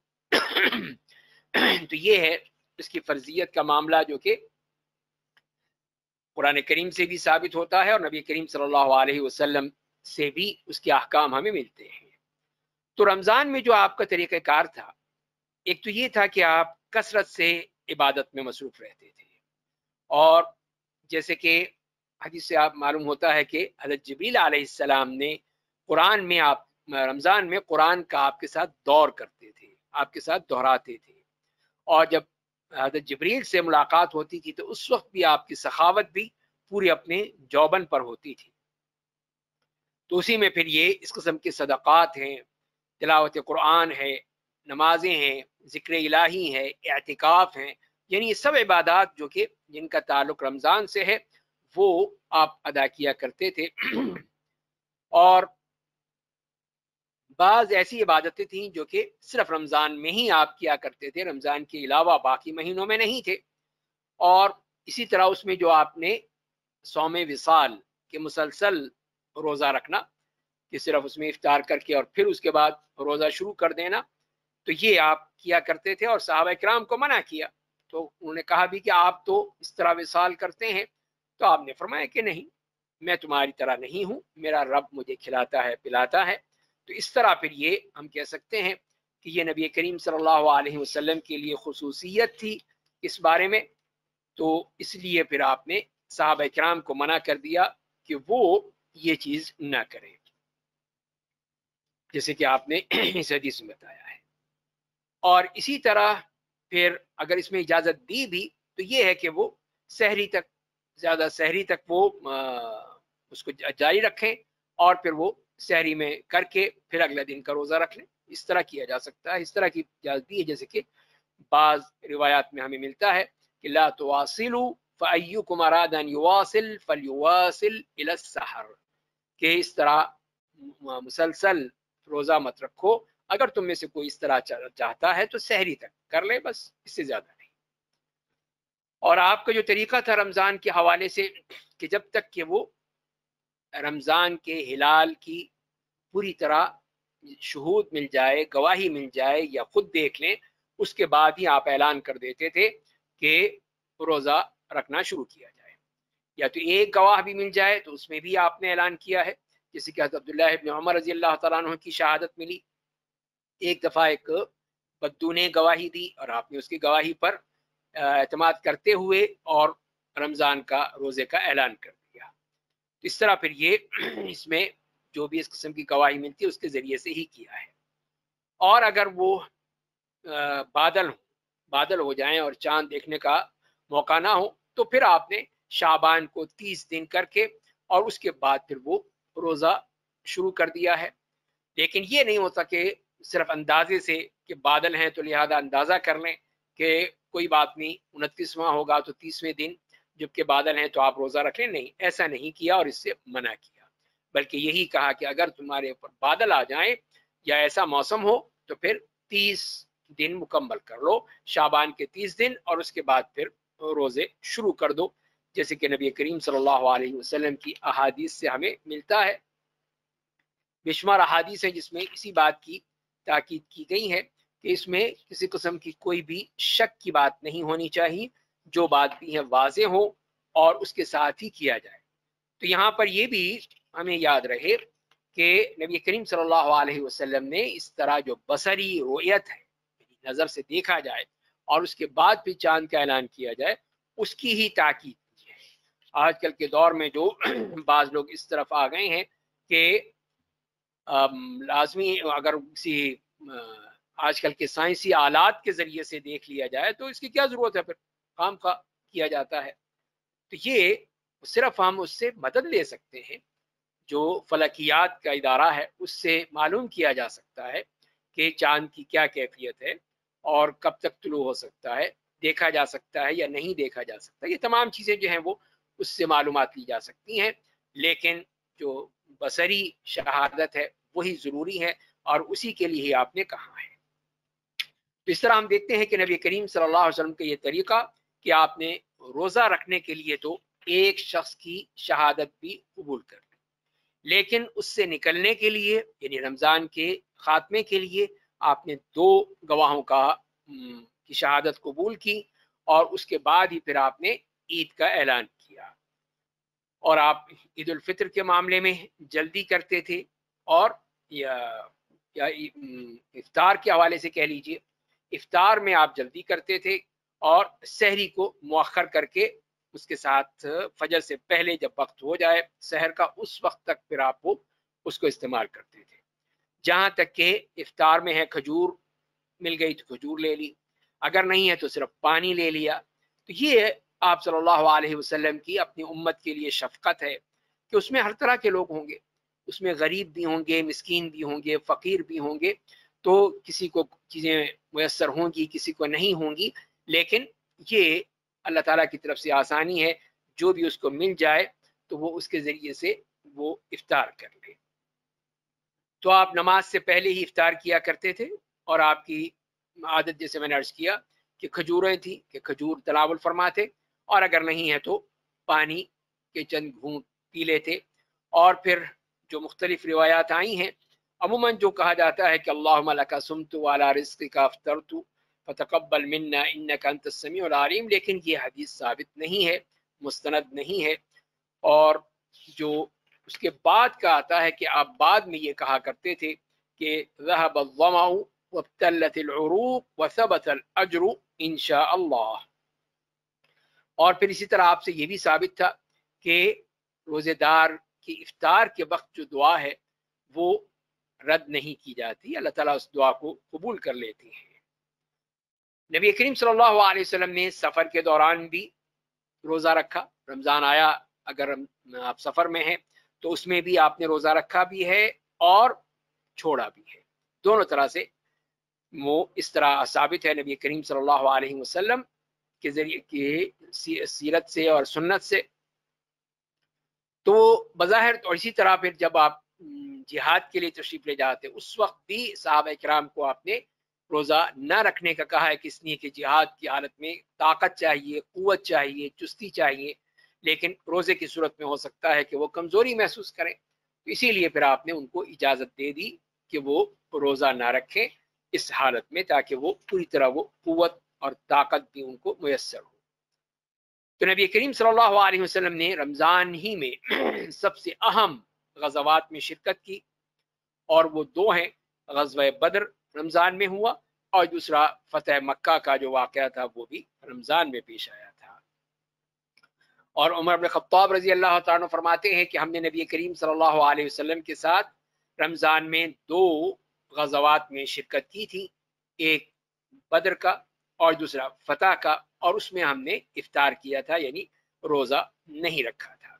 تو یہ ہے اس کی فرضیت کا معاملہ، جو کہ قرآن کریم سے بھی ثابت ہوتا ہے اور نبی کریم صلی اللہ علیہ وسلم سے بھی اس کے احکام ہمیں ملتے ہیں۔ تو رمضان میں جو آپ کا طریقہ کار تھا، ایک تو یہ تھا کہ آپ کثرت سے عبادت میں مصروف رہتے تھے، اور جیسے کہ حدیث سے آپ معلوم ہوتا ہے کہ حضرت جبریل علیہ السلام نے قرآن میں آپ رمضان میں قرآن کا آپ کے ساتھ دور کرتے تھے، آپ کے ساتھ دہراتے تھے، اور جب حضرت جبریل سے ملاقات ہوتی تھی تو اس وقت بھی آپ کی سخاوت بھی پوری اپنے جوبن پر ہوتی تھی۔ تو اسی میں پھر یہ اس قسم کے صدقات ہیں، تلاوت قرآن ہے، نمازیں ہیں، ذکر الہی ہے، اعتکاف ہیں، یعنی یہ سب عبادات جو کہ جن کا تعلق رمضان سے ہے وہ آپ ادا کیا کرتے تھے۔ اور بعض ایسی عبادتیں تھیں جو کہ صرف رمضان میں ہی آپ کیا کرتے تھے، رمضان کے علاوہ باقی مہینوں میں نہیں تھے۔ اور اسی طرح اس میں جو آپ نے صوم وصال کے مسلسل روزہ رکھنا، کہ صرف اس میں افطار کر کے اور پھر اس کے بعد روزہ شروع کر دینا، تو یہ آپ کیا کرتے تھے، اور صحابہ کرام کو منع کیا۔ تو انہوں نے کہا بھی کہ آپ تو اس طرح وصال کرتے ہیں، تو آپ نے فرمایا کہ نہیں، میں تمہاری طرح نہیں ہوں، میرا رب مجھے کھلاتا ہے پلاتا ہے۔ تو اس طرح پھر یہ ہم کہہ سکتے ہیں کہ یہ نبی کریم صلی اللہ علیہ وسلم کے لیے خصوصیت تھی اس بارے میں، تو اس لیے پھر آپ نے صحابہ کرام کو منع کر دیا کہ وہ یہ چیز نہ کریں، جیسے کہ آپ نے اس حدیث میں بتایا ہے۔ اور اسی طرح پھر اگر اس میں اجازت دی بھی تو یہ ہے کہ وہ سحری تک، زیادہ سحری تک وہ اس کو جاری رکھیں، اور پھر وہ سحری میں کر کے پھر اگلے دن کا روزہ رکھ لیں، اس طرح کیا جا سکتا ہے، اس طرح کی اجازت دی ہے۔ جیسے کہ بعض روایات میں ہمیں ملتا ہے کہ لا تواصلوا فأيكم أراد أن يواصل فليواصل إلى السحر، کہ اس طرح مسلسل روزہ مت رکھو، اگر تم میں سے کوئی اس طرح چاہتا ہے تو سحری تک کر لے، بس اس سے زیادہ نہیں۔ اور آپ کا جو طریقہ تھا رمضان کے حوالے سے کہ جب تک کہ وہ رمضان کے ہلال کی پوری طرح شہود مل جائے، گواہی مل جائے یا خود دیکھ لیں، اس کے بعد ہی آپ اعلان کر دیتے تھے کہ روزہ رکھنا شروع کیا جائے۔ یا تو ایک گواہ بھی مل جائے تو اس میں بھی آپ نے اعلان کیا ہے، جیسے کہ حضرت عبداللہ ابن عمر رضی اللہ تعالیٰ عنہ کی شہادت ملی، ایک دفعہ ایک بدو نے گواہی دی اور آپ نے اس کی گواہی پر اعتماد کرتے ہوئے اور رمضان کا روزے کا اعلان کر دیا۔ اس طرح پھر یہ اس میں جو بھی اس قسم کی گواہی ملتی ہے اس کے ذریعے سے ہی کیا ہے۔ اور اگر وہ بادل ہوں بادل ہو جائیں اور چاند دیکھنے کا موقع نہ ہو تو پھر آپ نے شعبان کو تیس دن کر کے اور اس کے بعد پھر وہ روزہ شروع کر دیا ہے۔ لیکن یہ نہیں ہوتا کہ صرف اندازے سے کہ بادل ہیں تو لہذا اندازہ کر لیں کہ کوئی بات نہیں، انتیسواں ہوگا تو تیسویں دن جبکہ بادل ہیں تو آپ روزہ رکھ لیں، نہیں، ایسا نہیں کیا اور اس سے منع کیا۔ بلکہ یہی کہا کہ اگر تمہارے اوپر بادل آ جائیں یا ایسا موسم ہو تو پھر تیس دن مکمل کر لو، شعبان کے تیس دن، اور اس کے بعد پھر روزے شروع کر دو، جیسے کہ نبی کریم صلی اللہ علیہ وسلم کی احادیث سے ہمیں ملتا ہے۔ بے شمار احادیث ہیں جس میں اسی بات کی تاکید کی گئی ہے کہ اس میں کسی قسم کی کوئی بھی شک کی بات نہیں ہونی چاہیے، جو بات بھی ہے واضح ہو اور اس کے ساتھ ہی کیا جائے۔ تو یہاں پر یہ بھی ہمیں یاد رہے کہ نبی کریم صلی اللہ علیہ وسلم نے اس طرح جو بصری رؤیت ہے، نظر سے دیکھا جائے اور اس کے بعد بھی چاند کا اعلان کیا جائے، اس کی ہی تاکید کی ہے۔ آج کل کے دور میں جو بعض لوگ اس طرف آ گئے ہیں کہ لازمی اگر کسی آج کل کے سائنسی آلات کے ذریعے سے دیکھ لیا جائے تو اس کی کیا ضرورت ہے، پھر کام کا کیا جاتا ہے۔ تو یہ صرف ہم اس سے مدد لے سکتے ہیں، جو فلکیات کا ادارہ ہے اس سے معلوم کیا جا سکتا ہے کہ چاند کی کیا کیفیت ہے اور کب تک طلوع ہو سکتا ہے، دیکھا جا سکتا ہے یا نہیں دیکھا جا سکتا۔ یہ تمام چیزیں جو ہیں وہ اس سے معلومات لی جا سکتی ہیں، لیکن جو بصری شہادت ہے وہی ضروری ہے اور اسی کے لیے ہی آپ نے کہا ہے۔ تو اس طرح ہم دیکھتے ہیں کہ نبی کریم صلی اللہ علیہ وسلم کا یہ طریقہ کہ آپ نے روزہ رکھنے کے لیے تو ایک شخص کی شہادت بھی قبول کر لی، لیکن اس سے نکلنے کے لیے یعنی رمضان کے خاتمے کے لیے آپ نے دو گواہوں کا کی شہادت قبول کی، اور اس کے بعد ہی پھر آپ نے عید کا اعلان کیا۔ اور آپ عید الفطر کے معاملے میں جلدی کرتے تھے، اور یا یا افطار کے حوالے سے کہہ لیجئے، افطار میں آپ جلدی کرتے تھے اور سحری کو مؤخر کر کے اس کے ساتھ فجر سے پہلے جب وقت ہو جائے سحر کا، اس وقت تک پھر آپ وہ اس کو استعمال کرتے تھے۔ جہاں تک کہ افطار میں ہے کھجور مل گئی تو کھجور لے لی، اگر نہیں ہے تو صرف پانی لے لیا۔ تو یہ آپ صلی اللہ علیہ وسلم کی اپنی امت کے لیے شفقت ہے کہ اس میں ہر طرح کے لوگ ہوں گے، اس میں غریب بھی ہوں گے، مسکین بھی ہوں گے، فقیر بھی ہوں گے، تو کسی کو چیزیں میسر ہوں گی، کسی کو نہیں ہوں گی، لیکن یہ اللہ تعالیٰ کی طرف سے آسانی ہے، جو بھی اس کو مل جائے تو وہ اس کے ذریعے سے وہ افطار کر لے۔ تو آپ نماز سے پہلے ہی افطار کیا کرتے تھے، اور آپ کی عادت جیسے میں نے عرض کیا کہ کھجوریں تھیں کہ کھجور تناول فرماتے، اور اگر نہیں ہے تو پانی کے چند گھونٹ پی لیتے۔ اور پھر جو مختلف روایات آئی ہیں، عموماً جو کہا جاتا ہے کہ اللہم لک صمت وعلی رزقک افطرت فتقبل منا انک انت السمیع العلیم، لیکن یہ حدیث ثابت نہیں ہے، مستند نہیں ہے۔ اور جو اس کے بعد کا آتا ہے کہ آپ بعد میں یہ کہا کرتے تھے کہ ذهب الظمأ وابتلت العروق وثبت الاجر ان شاء اللہ۔ اور پھر اسی طرح آپ سے یہ بھی ثابت تھا کہ روزے دار کی افطار کے وقت جو دعا ہے وہ رد نہیں کی جاتی، اللہ تعالیٰ اس دعا کو قبول کر لیتے ہیں۔ نبی کریم صلی اللہ علیہ وسلم نے سفر کے دوران بھی روزہ رکھا، رمضان آیا اگر آپ سفر میں ہیں تو اس میں بھی آپ نے روزہ رکھا بھی ہے اور چھوڑا بھی ہے، دونوں طرح سے وہ اس طرح ثابت ہے نبی کریم صلی اللہ علیہ وسلم کے ذریعے کی سیرت سے اور سنت سے۔ تو بظاہر، اور اسی طرح پھر جب آپ جہاد کے لیے تشریف لے جاتے اس وقت بھی صحابہ کرام کو آپ نے روزہ نہ رکھنے کا کہا ہے، کہ اس لیے کہ جہاد کی حالت میں طاقت چاہیے، قوت چاہیے، چستی چاہیے، لیکن روزے کی صورت میں ہو سکتا ہے کہ وہ کمزوری محسوس کریں، تو اسی لیے پھر آپ نے ان کو اجازت دے دی کہ وہ روزہ نہ رکھیں اس حالت میں، تاکہ وہ پوری طرح وہ قوت اور طاقت بھی ان کو میسر ہو۔ تو نبی کریم صلی اللہ علیہ وسلم نے رمضان ہی میں سب سے اہم غزوات میں شرکت کی، اور وہ دو ہیں، غزوہ بدر رمضان میں ہوا، اور دوسرا فتح مکہ کا جو واقعہ تھا وہ بھی رمضان میں پیش آیا تھا۔ اور عمر بن خطاب رضی اللہ تعالیٰ عنہ فرماتے ہیں کہ ہم نے نبی کریم صلی اللہ علیہ وسلم کے ساتھ رمضان میں دو غزوات میں شرکت کی تھی، ایک بدر کا اور دوسرا فتح کا، اور اس میں ہم نے افطار کیا تھا، یعنی روزہ نہیں رکھا تھا۔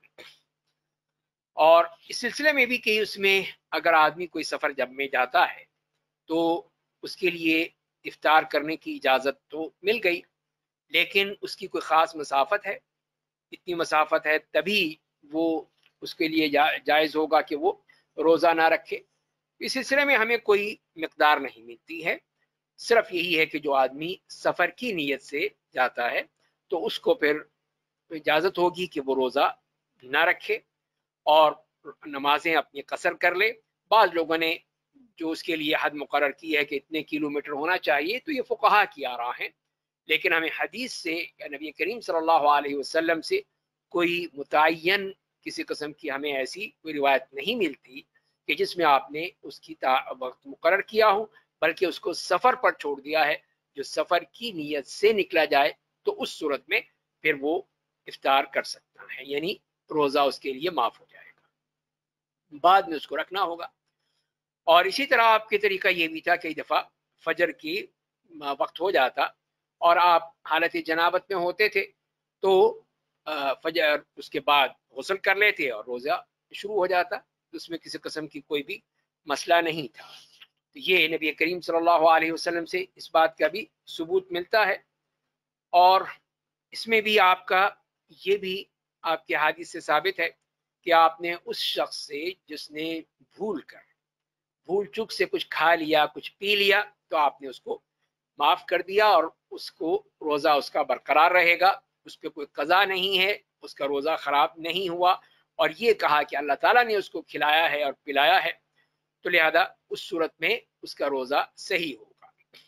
اور اس سلسلے میں بھی کہ اس میں اگر آدمی کوئی سفر جب میں جاتا ہے تو اس کے لیے افطار کرنے کی اجازت تو مل گئی، لیکن اس کی کوئی خاص مسافت ہے، اتنی مسافت ہے تبھی وہ اس کے لیے جا, جائز ہوگا کہ وہ روزہ نہ رکھے۔ اس سلسلے میں ہمیں کوئی مقدار نہیں ملتی ہے، صرف یہی ہے کہ جو آدمی سفر کی نیت سے جاتا ہے تو اس کو پھر اجازت ہوگی کہ وہ روزہ نہ رکھے اور نمازیں اپنی قصر کر لے۔ بعض لوگوں نے جو اس کے لیے حد مقرر کی ہے کہ اتنے کلومیٹر ہونا چاہیے، تو یہ فقہا کی آراء ہیں، لیکن ہمیں حدیث سے یا نبی کریم صلی اللہ علیہ وسلم سے کوئی متعین کسی قسم کی ہمیں ایسی کوئی روایت نہیں ملتی کہ جس میں آپ نے اس کی وقت مقرر کیا ہو، بلکہ اس کو سفر پر چھوڑ دیا ہے۔ جو سفر کی نیت سے نکلا جائے تو اس صورت میں پھر وہ افطار کر سکتا ہے، یعنی روزہ اس کے لیے معاف ہو جائے گا، بعد میں اس کو رکھنا ہوگا۔ اور اسی طرح آپ کے طریقہ یہ بھی تھا، کئی دفعہ فجر کی وقت ہو جاتا اور آپ حالت جنابت میں ہوتے تھے تو فجر اس کے بعد غسل کر لیتے اور روزہ شروع ہو جاتا، اس میں کسی قسم کی کوئی بھی مسئلہ نہیں تھا۔ یہ نبی کریم صلی اللہ علیہ وسلم سے اس بات کا بھی ثبوت ملتا ہے۔ اور اس میں بھی آپ کا یہ بھی آپ کے حدیث سے ثابت ہے کہ آپ نے اس شخص سے جس نے بھول کر بھول چک سے کچھ کھا لیا، کچھ پی لیا، تو آپ نے اس کو معاف کر دیا اور اس کو روزہ اس کا برقرار رہے گا، اس پہ کوئی قضا نہیں ہے، اس کا روزہ خراب نہیں ہوا، اور یہ کہا کہ اللہ تعالیٰ نے اس کو کھلایا ہے اور پلایا ہے، تو لہذا اس صورت میں اس کا روزہ صحیح ہوگا۔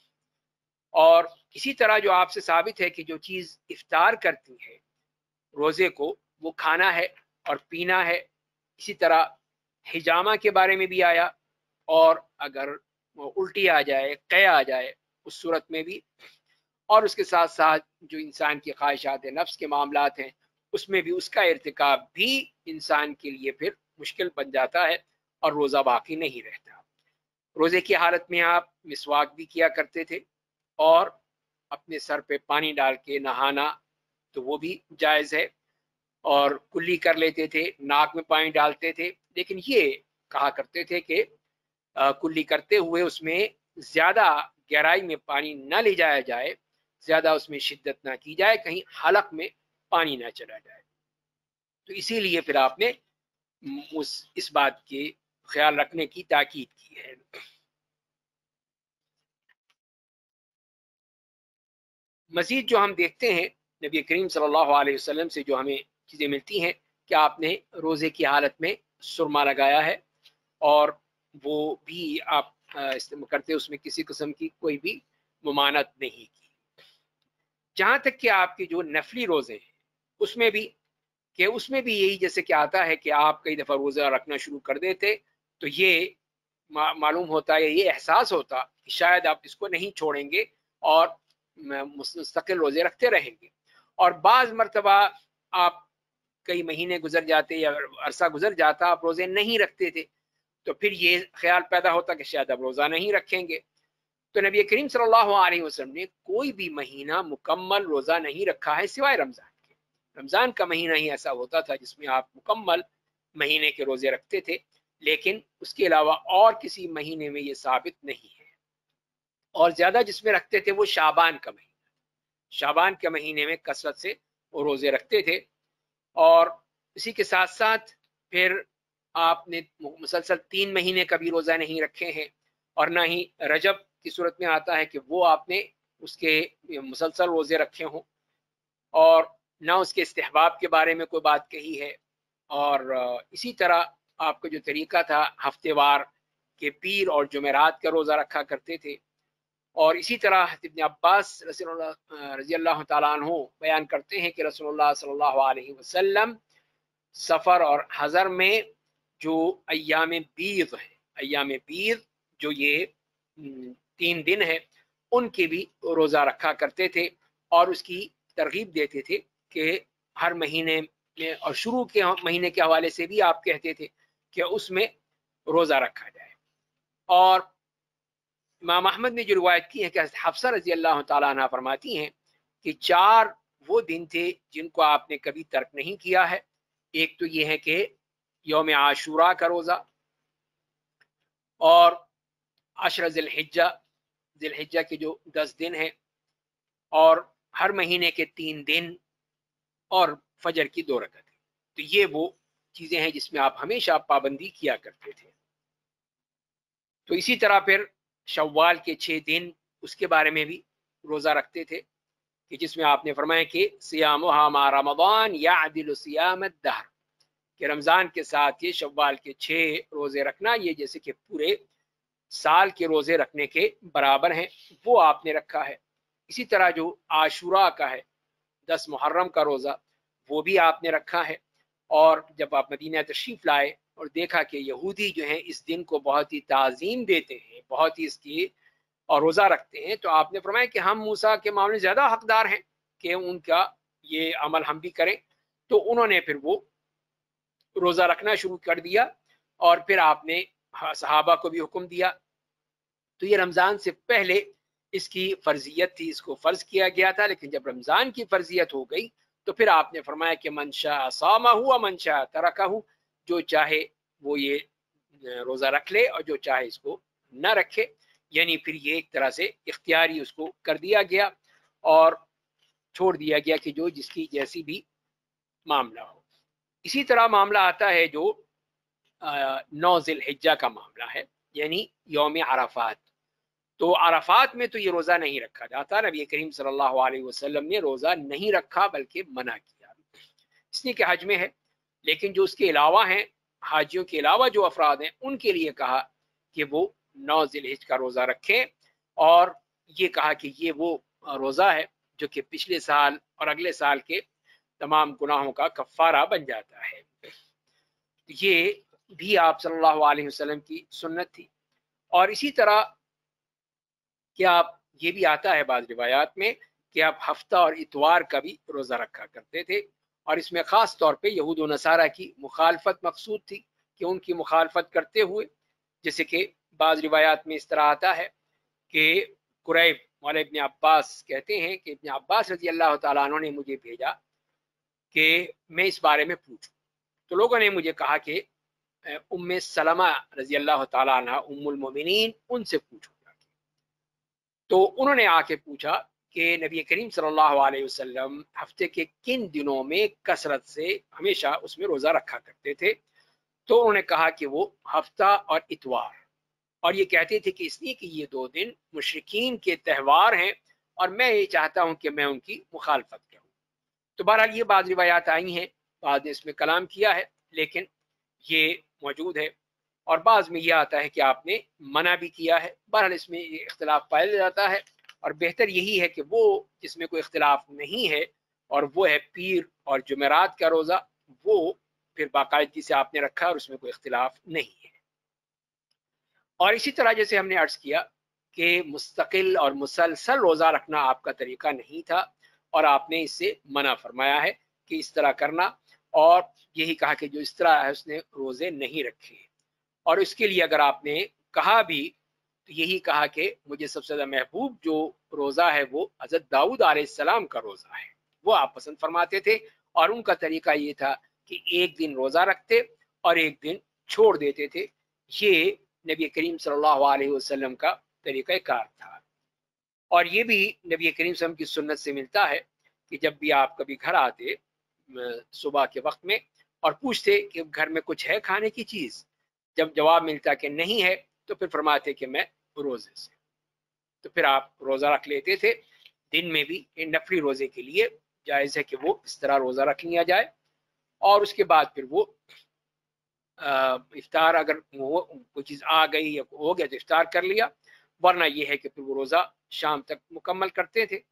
اور اسی طرح جو آپ سے ثابت ہے کہ جو چیز افطار کرتی ہے روزے کو، وہ کھانا ہے اور پینا ہے۔ اسی طرح حجامہ کے بارے میں بھی آیا، اور اگر الٹی آ جائے، قے آ جائے، اس صورت میں بھی، اور اس کے ساتھ ساتھ جو انسان کی خواہشات نفس کے معاملات ہیں اس میں بھی اس کا ارتکاب بھی انسان کے لیے پھر مشکل بن جاتا ہے اور روزہ باقی نہیں رہتا۔ روزے کی حالت میں آپ مسواک بھی کیا کرتے تھے اور اپنے سر پہ پانی ڈال کے نہانا تو وہ بھی جائز ہے، اور کلی کر لیتے تھے، ناک میں پانی ڈالتے تھے، لیکن یہ کہا کرتے تھے کہ کلی کرتے ہوئے اس میں زیادہ گہرائی میں پانی نہ لے جایا جائے، زیادہ اس میں شدت نہ کی جائے، کہیں حلق میں پانی نہ چلا جائے۔ تو اسی لیے پھر آپ نے اس اس بات کے خیال رکھنے کی تاکید کی ہے۔ مزید جو ہم دیکھتے ہیں نبی کریم صلی اللہ علیہ وسلم سے جو ہمیں چیزیں ملتی ہیں کہ آپ نے روزے کی حالت میں سرما لگایا ہے، اور وہ بھی آپ استعمال کرتے، اس میں کسی قسم کی کوئی بھی ممانعت نہیں کی۔ جہاں تک کہ آپ کے جو نفلی روزے ہیں اس میں بھی کہ اس میں بھی یہی جیسے کہ آتا ہے کہ آپ کئی دفعہ روزہ رکھنا شروع کر دیتے تو یہ معلوم ہوتا ہے، یہ احساس ہوتا کہ شاید آپ اس کو نہیں چھوڑیں گے اور مستقل روزے رکھتے رہیں گے، اور بعض مرتبہ آپ کئی مہینے گزر جاتے یا عرصہ گزر جاتا آپ روزے نہیں رکھتے تھے، تو پھر یہ خیال پیدا ہوتا کہ شاید اب روزہ نہیں رکھیں گے۔ تو نبی کریم صلی اللہ علیہ وسلم نے کوئی بھی مہینہ مکمل روزہ نہیں رکھا ہے سوائے رمضان کے۔ رمضان کا مہینہ ہی ایسا ہوتا تھا جس میں آپ مکمل مہینے کے روزے رکھتے تھے، لیکن اس کے علاوہ اور کسی مہینے میں یہ ثابت نہیں ہے۔ اور زیادہ جس میں رکھتے تھے وہ شعبان کا مہینہ، شعبان کے مہینے میں کثرت سے وہ روزے رکھتے تھے، اور اسی کے ساتھ ساتھ پھر آپ نے مسلسل تین مہینے کا بھی روزہ نہیں رکھے ہیں، اور نہ ہی رجب کی صورت میں آتا ہے کہ وہ آپ نے اس کے مسلسل روزے رکھے ہوں، اور نہ اس کے استحباب کے بارے میں کوئی بات کہی ہے۔ اور اسی طرح آپ کا جو طریقہ تھا ہفتے وار کے پیر اور جمعرات کا روزہ رکھا کرتے تھے، اور اسی طرح ابن عباس رضی اللہ رضی اللہ تعالیٰ عنہ بیان کرتے ہیں کہ رسول اللہ صلی اللہ علیہ وسلم سفر اور حضر میں جو ایام بیض ہیں، ایام بیض جو یہ تین دن ہیں، ان کے بھی روزہ رکھا کرتے تھے، اور اس کی ترغیب دیتے تھے کہ ہر مہینے میں، اور شروع کے مہینے کے حوالے سے بھی آپ کہتے تھے کہ اس میں روزہ رکھا جائے۔ اور امام احمد نے جو روایت کی ہے کہ حفصہ رضی اللہ تعالیٰ عنہ فرماتی ہیں کہ چار وہ دن تھے جن کو آپ نے کبھی ترک نہیں کیا ہے۔ ایک تو یہ ہے کہ یوم عاشوراء کا روزہ، اور عشر ذی الحجہ، ذی الحجہ کے جو دس دن ہیں، اور ہر مہینے کے تین دن، اور فجر کی دو رکعتیں۔ تو یہ وہ چیزیں ہیں جس میں آپ ہمیشہ پابندی کیا کرتے تھے۔ تو اسی طرح پھر شوال کے چھ دن اس کے بارے میں بھی روزہ رکھتے تھے کہ جس میں آپ نے فرمایا کہ صیامھا مع رمضان یعدل صیام الدہر، کہ رمضان کے ساتھ یہ شوال کے چھ روزے رکھنا یہ جیسے کہ پورے سال کے روزے رکھنے کے برابر ہیں، وہ آپ نے رکھا ہے۔ اسی طرح جو عاشورہ کا ہے دس محرم کا روزہ وہ بھی آپ نے رکھا ہے۔ اور جب آپ مدینہ تشریف لائے اور دیکھا کہ یہودی جو ہیں اس دن کو بہت ہی تعظیم دیتے ہیں، بہت ہی اس کی اور روزہ رکھتے ہیں، تو آپ نے فرمایا کہ ہم موسیٰ کے معاملے زیادہ حقدار ہیں کہ ان کا یہ عمل ہم بھی کریں۔ تو انہوں نے پھر وہ روزہ رکھنا شروع کر دیا اور پھر آپ نے صحابہ کو بھی حکم دیا۔ تو یہ رمضان سے پہلے اس کی فرضیت تھی، اس کو فرض کیا گیا تھا، لیکن جب رمضان کی فرضیت ہو گئی تو پھر آپ نے فرمایا کہ من شاء صامہ و من شاء ترکہ، جو چاہے وہ یہ روزہ رکھ لے اور جو چاہے اس کو نہ رکھے، یعنی پھر یہ ایک طرح سے اختیاری اس کو کر دیا گیا اور چھوڑ دیا گیا کہ جو جس کی جیسی بھی معاملہ ہو۔ اسی طرح معاملہ آتا ہے جو نو ذی الحجہ کا معاملہ ہے، یعنی یوم عرفات۔ تو عرفات میں تو یہ روزہ نہیں رکھا جاتا، نبی کریم صلی اللہ علیہ وسلم نے روزہ نہیں رکھا بلکہ منع کیا، اس لیے کہ حج میں ہے۔ لیکن جو اس کے علاوہ ہیں، حاجیوں کے علاوہ جو افراد ہیں، ان کے لیے کہا کہ وہ نو ذی الحجہ کا روزہ رکھیں، اور یہ کہا کہ یہ وہ روزہ ہے جو کہ پچھلے سال اور اگلے سال کے تمام گناہوں کا کفارہ بن جاتا ہے۔ یہ بھی آپ صلی اللہ علیہ وسلم کی سنت تھی۔ اور اسی طرح کہ آپ یہ بھی آتا ہے بعض روایات میں کہ آپ ہفتہ اور اتوار کا بھی روزہ رکھا کرتے تھے، اور اس میں خاص طور پہ یہود و نصارہ کی مخالفت مقصود تھی کہ ان کی مخالفت کرتے ہوئے، جیسے کہ بعض روایات میں اس طرح آتا ہے کہ قریب مولا ابن عباس کہتے ہیں کہ ابن عباس رضی اللہ تعالیٰ عنہ نے مجھے بھیجا کہ میں اس بارے میں پوچھوں، تو لوگوں نے مجھے کہا کہ ام سلمہ رضی اللہ تعالیٰ عنہ ام المومنین ان سے پوچھو۔ تو انہوں نے آ کے پوچھا کہ نبی کریم صلی اللہ علیہ وسلم ہفتے کے کن دنوں میں کثرت سے ہمیشہ اس میں روزہ رکھا کرتے تھے؟ تو انہوں نے کہا کہ وہ ہفتہ اور اتوار، اور یہ کہتے تھے کہ اس لیے کہ یہ دو دن مشرکین کے تہوار ہیں اور میں یہ چاہتا ہوں کہ میں ان کی مخالفت کروں۔ تو بہرحال یہ بعض روایات آئی ہیں، بعض نے اس میں کلام کیا ہے، لیکن یہ موجود ہے، اور بعض میں یہ آتا ہے کہ آپ نے منع بھی کیا ہے۔ بہرحال اس میں یہ اختلاف پایا جاتا ہے، اور بہتر یہی ہے کہ وہ جس میں کوئی اختلاف نہیں ہے اور وہ ہے پیر اور جمعرات کا روزہ، وہ پھر باقاعدگی سے آپ نے رکھا اور اس میں کوئی اختلاف نہیں ہے۔ اور اسی طرح جیسے ہم نے عرض کیا کہ مستقل اور مسلسل روزہ رکھنا آپ کا طریقہ نہیں تھا، اور آپ نے اس سے منع فرمایا ہے کہ اس طرح کرنا، اور یہی کہا کہ جو اس طرح ہے اس نے روزے نہیں رکھے۔ اور اس کے لیے اگر آپ نے کہا بھی تو یہی کہا کہ مجھے سب سے زیادہ محبوب جو روزہ ہے وہ حضرت داؤد علیہ السلام کا روزہ ہے، وہ آپ پسند فرماتے تھے، اور ان کا طریقہ یہ تھا کہ ایک دن روزہ رکھتے اور ایک دن چھوڑ دیتے تھے۔ یہ نبی کریم صلی اللہ علیہ وسلم کا طریقہ کار تھا، اور یہ بھی نبی کریم صلی اللہ علیہ وسلم کی سنت سے ملتا ہے کہ جب بھی آپ کبھی گھر آتے صبح کے وقت میں اور پوچھتے کہ گھر میں کچھ ہے کھانے کی چیز، جب جواب ملتا کہ نہیں ہے تو پھر فرماتے کہ میں روزے سے، تو پھر آپ روزہ رکھ لیتے تھے۔ دن میں بھی نفلی روزے کے لیے جائز ہے کہ وہ اس طرح روزہ رکھ لیا جائے، اور اس کے بعد پھر وہ افطار اگر وہ کوئی چیز آ گئی یا ہو گیا تو افطار کر لیا، ورنہ یہ ہے کہ پھر وہ روزہ شام تک مکمل کرتے تھے۔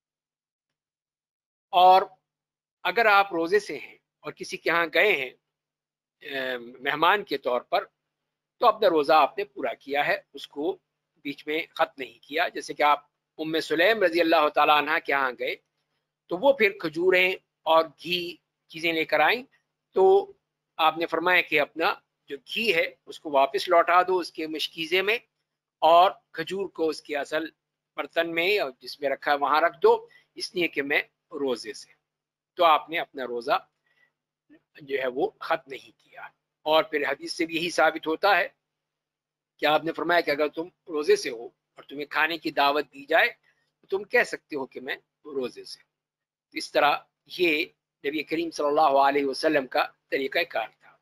اور اگر آپ روزے سے ہیں اور کسی کے ہاں گئے ہیں مہمان کے طور پر، تو اپنا روزہ آپ نے پورا کیا ہے، اس کو بیچ میں ختم نہیں کیا۔ جیسے کہ آپ ام سلیم رضی اللہ تعالیٰ عنہ کے ہاں گئے تو وہ پھر کھجوریں اور گھی چیزیں لے کر آئیں، تو آپ نے فرمایا کہ اپنا جو گھی ہے اس کو واپس لوٹا دو اس کے مشکیزے میں، اور کھجور کو اس کے اصل برتن میں اور جس میں رکھا وہاں رکھ دو، اس لیے کہ میں روزے سے۔ تو آپ نے اپنا روزہ جو ہے وہ ختم نہیں کیا۔ اور پھر حدیث سے بھی یہی ثابت ہوتا ہے کہ آپ نے فرمایا کہ اگر تم روزے سے ہو اور تمہیں کھانے کی دعوت دی جائے تو تم کہہ سکتے ہو کہ میں روزے سے۔ اس طرح یہ نبی کریم صلی اللہ علیہ وسلم کا طریقہ کار تھا۔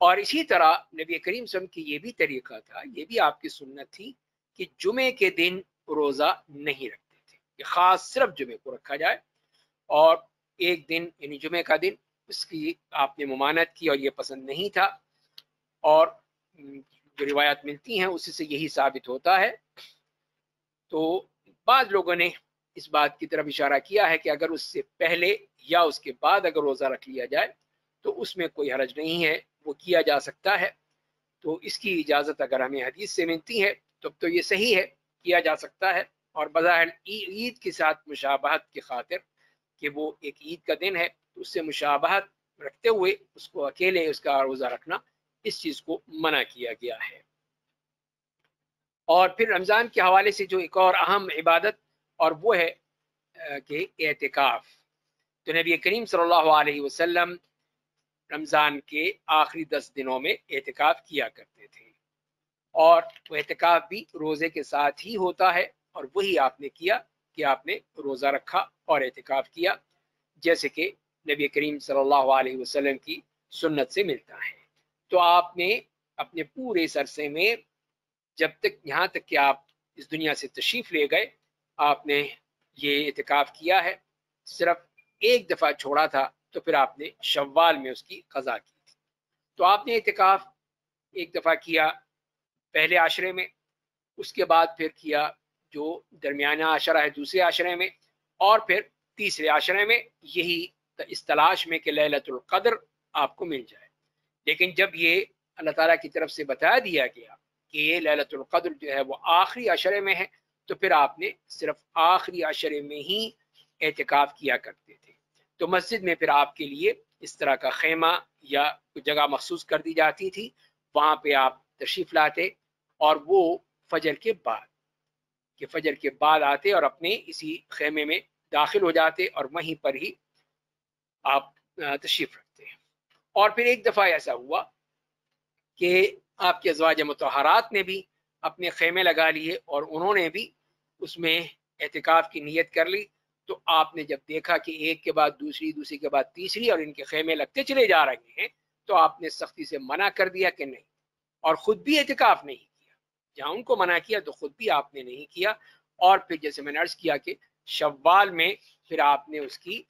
اور اسی طرح نبی کریم صلی اللہ علیہ وسلم کی یہ بھی طریقہ تھا، یہ بھی آپ کی سنت تھی کہ جمعے کے دن روزہ نہیں رکھتے تھے، کہ خاص صرف جمعے کو رکھا جائے، اور ایک دن یعنی جمعے کا دن اس کی آپ نے ممانعت کی اور یہ پسند نہیں تھا، اور جو روایات ملتی ہیں اسی سے یہی ثابت ہوتا ہے۔ تو بعض لوگوں نے اس بات کی طرف اشارہ کیا ہے کہ اگر اس سے پہلے یا اس کے بعد اگر روزہ رکھ لیا جائے تو اس میں کوئی حرج نہیں ہے، وہ کیا جا سکتا ہے۔ تو اس کی اجازت اگر ہمیں حدیث سے ملتی ہے تو تو یہ صحیح ہے، کیا جا سکتا ہے، اور بظاہر عید کے ساتھ مشابہت کی خاطر کہ وہ ایک عید کا دن ہے تو اس سے مشابہت رکھتے ہوئے اس کو اکیلے اس کا روزہ رکھنا، اس چیز کو منع کیا گیا ہے۔ اور پھر رمضان کے حوالے سے جو ایک اور اہم عبادت اور وہ ہے کہ اعتکاف، تو نبی کریم صلی اللہ علیہ وسلم رمضان کے آخری دس دنوں میں اعتکاف کیا کرتے تھے، اور وہ اعتکاف بھی روزے کے ساتھ ہی ہوتا ہے، اور وہی آپ نے کیا کہ آپ نے روزہ رکھا اور اعتکاف کیا، جیسے کہ نبی کریم صلی اللہ علیہ وسلم کی سنت سے ملتا ہے۔ تو آپ نے اپنے پورے عرصے میں جب تک یہاں تک کہ آپ اس دنیا سے تشریف لے گئے آپ نے یہ اعتکاف کیا ہے، صرف ایک دفعہ چھوڑا تھا تو پھر آپ نے شوال میں اس کی قضا کی تھی۔ تو آپ نے اعتکاف ایک دفعہ کیا پہلے عشرے میں، اس کے بعد پھر کیا جو درمیانہ عشرہ ہے دوسرے عشرے میں، اور پھر تیسرے عشرے میں، یہی اس تلاش میں کہ لیلۃ القدر آپ کو مل جائے۔ لیکن جب یہ اللہ تعالیٰ کی طرف سے بتا دیا گیا کہ یہ لیلۃ القدر جو ہے وہ آخری عشرے میں ہے، تو پھر آپ نے صرف آخری عشرے میں ہی اعتکاف کیا کرتے تھے۔ تو مسجد میں پھر آپ کے لیے اس طرح کا خیمہ یا کوئی جگہ مخصوص کر دی جاتی تھی، وہاں پہ آپ تشریف لاتے، اور وہ فجر کے بعد کہ فجر کے بعد آتے اور اپنے اسی خیمے میں داخل ہو جاتے اور وہیں پر ہی آپ تشریف رکھتے ہیں۔ اور پھر ایک دفعہ ایسا ہوا کہ آپ کے ازواج مطہرات نے بھی اپنے خیمے لگا لیے اور انہوں نے بھی اس میں اعتکاف کی نیت کر لی، تو آپ نے جب دیکھا کہ ایک کے بعد دوسری دوسری کے بعد تیسری اور ان کے خیمے لگتے چلے جا رہے ہیں، تو آپ نے سختی سے منع کر دیا کہ نہیں، اور خود بھی اعتکاف نہیں کیا، جہاں ان کو منع کیا تو خود بھی آپ نے نہیں کیا۔ اور پھر جیسے میں نے عرض کیا کہ شوال میں پھر آپ نے اس کی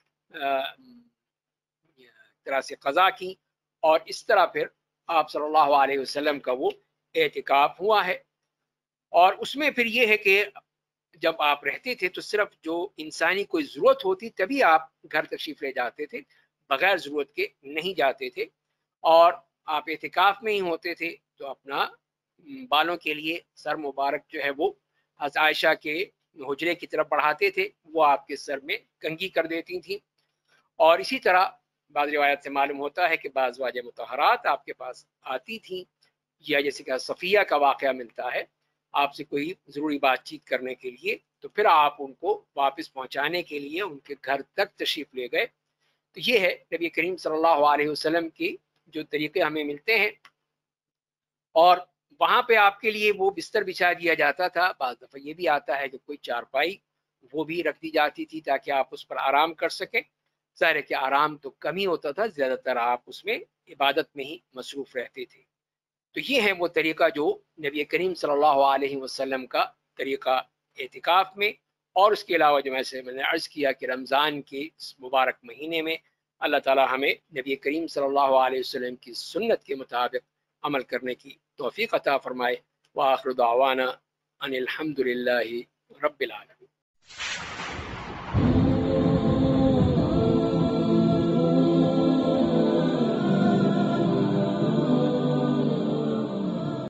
طرح سے قضا کی، اور اس طرح پھر آپ صلی اللہ علیہ وسلم کا وہ اعتکاف ہوا ہے۔ اور اس میں پھر یہ ہے کہ جب آپ رہتے تھے تو صرف جو انسانی کوئی ضرورت ہوتی تبھی آپ گھر تشریف لے جاتے تھے، بغیر ضرورت کے نہیں جاتے تھے، اور آپ اعتکاف میں ہی ہوتے تھے تو اپنا بالوں کے لیے سر مبارک جو ہے وہ حضرت عائشہ کے حجرے کی طرف بڑھاتے تھے، وہ آپ کے سر میں کنگھی کر دیتی تھیں۔ اور اسی طرح بعض روایت سے معلوم ہوتا ہے کہ بعض ازواج مطہرات آپ کے پاس آتی تھیں، یا جیسے کہ صفیہ کا واقعہ ملتا ہے، آپ سے کوئی ضروری بات چیت کرنے کے لیے، تو پھر آپ ان کو واپس پہنچانے کے لیے ان کے گھر تک تشریف لے گئے۔ تو یہ ہے نبی کریم صلی اللہ علیہ وسلم کی جو طریقے ہمیں ملتے ہیں۔ اور وہاں پہ آپ کے لیے وہ بستر بچھا دیا جاتا تھا، بعض دفعہ یہ بھی آتا ہے کہ کوئی چارپائی وہ بھی رکھ دی جاتی تھی تاکہ آپ اس پر آرام کر سکیں۔ ظاہر ہے کہ آرام تو کم ہی ہوتا تھا، زیادہ تر آپ اس میں عبادت میں ہی مصروف رہتے تھے۔ تو یہ ہے وہ طریقہ جو نبی کریم صلی اللہ علیہ وسلم کا طریقہ اعتکاف میں، اور اس کے علاوہ جو میں نے عرض کیا کہ رمضان کے اس مبارک مہینے میں اللہ تعالی ہمیں نبی کریم صلی اللہ علیہ وسلم کی سنت کے مطابق عمل کرنے کی توفیق عطا فرمائے۔ وآخر دعوانا ان الحمد للہ رب العالمین۔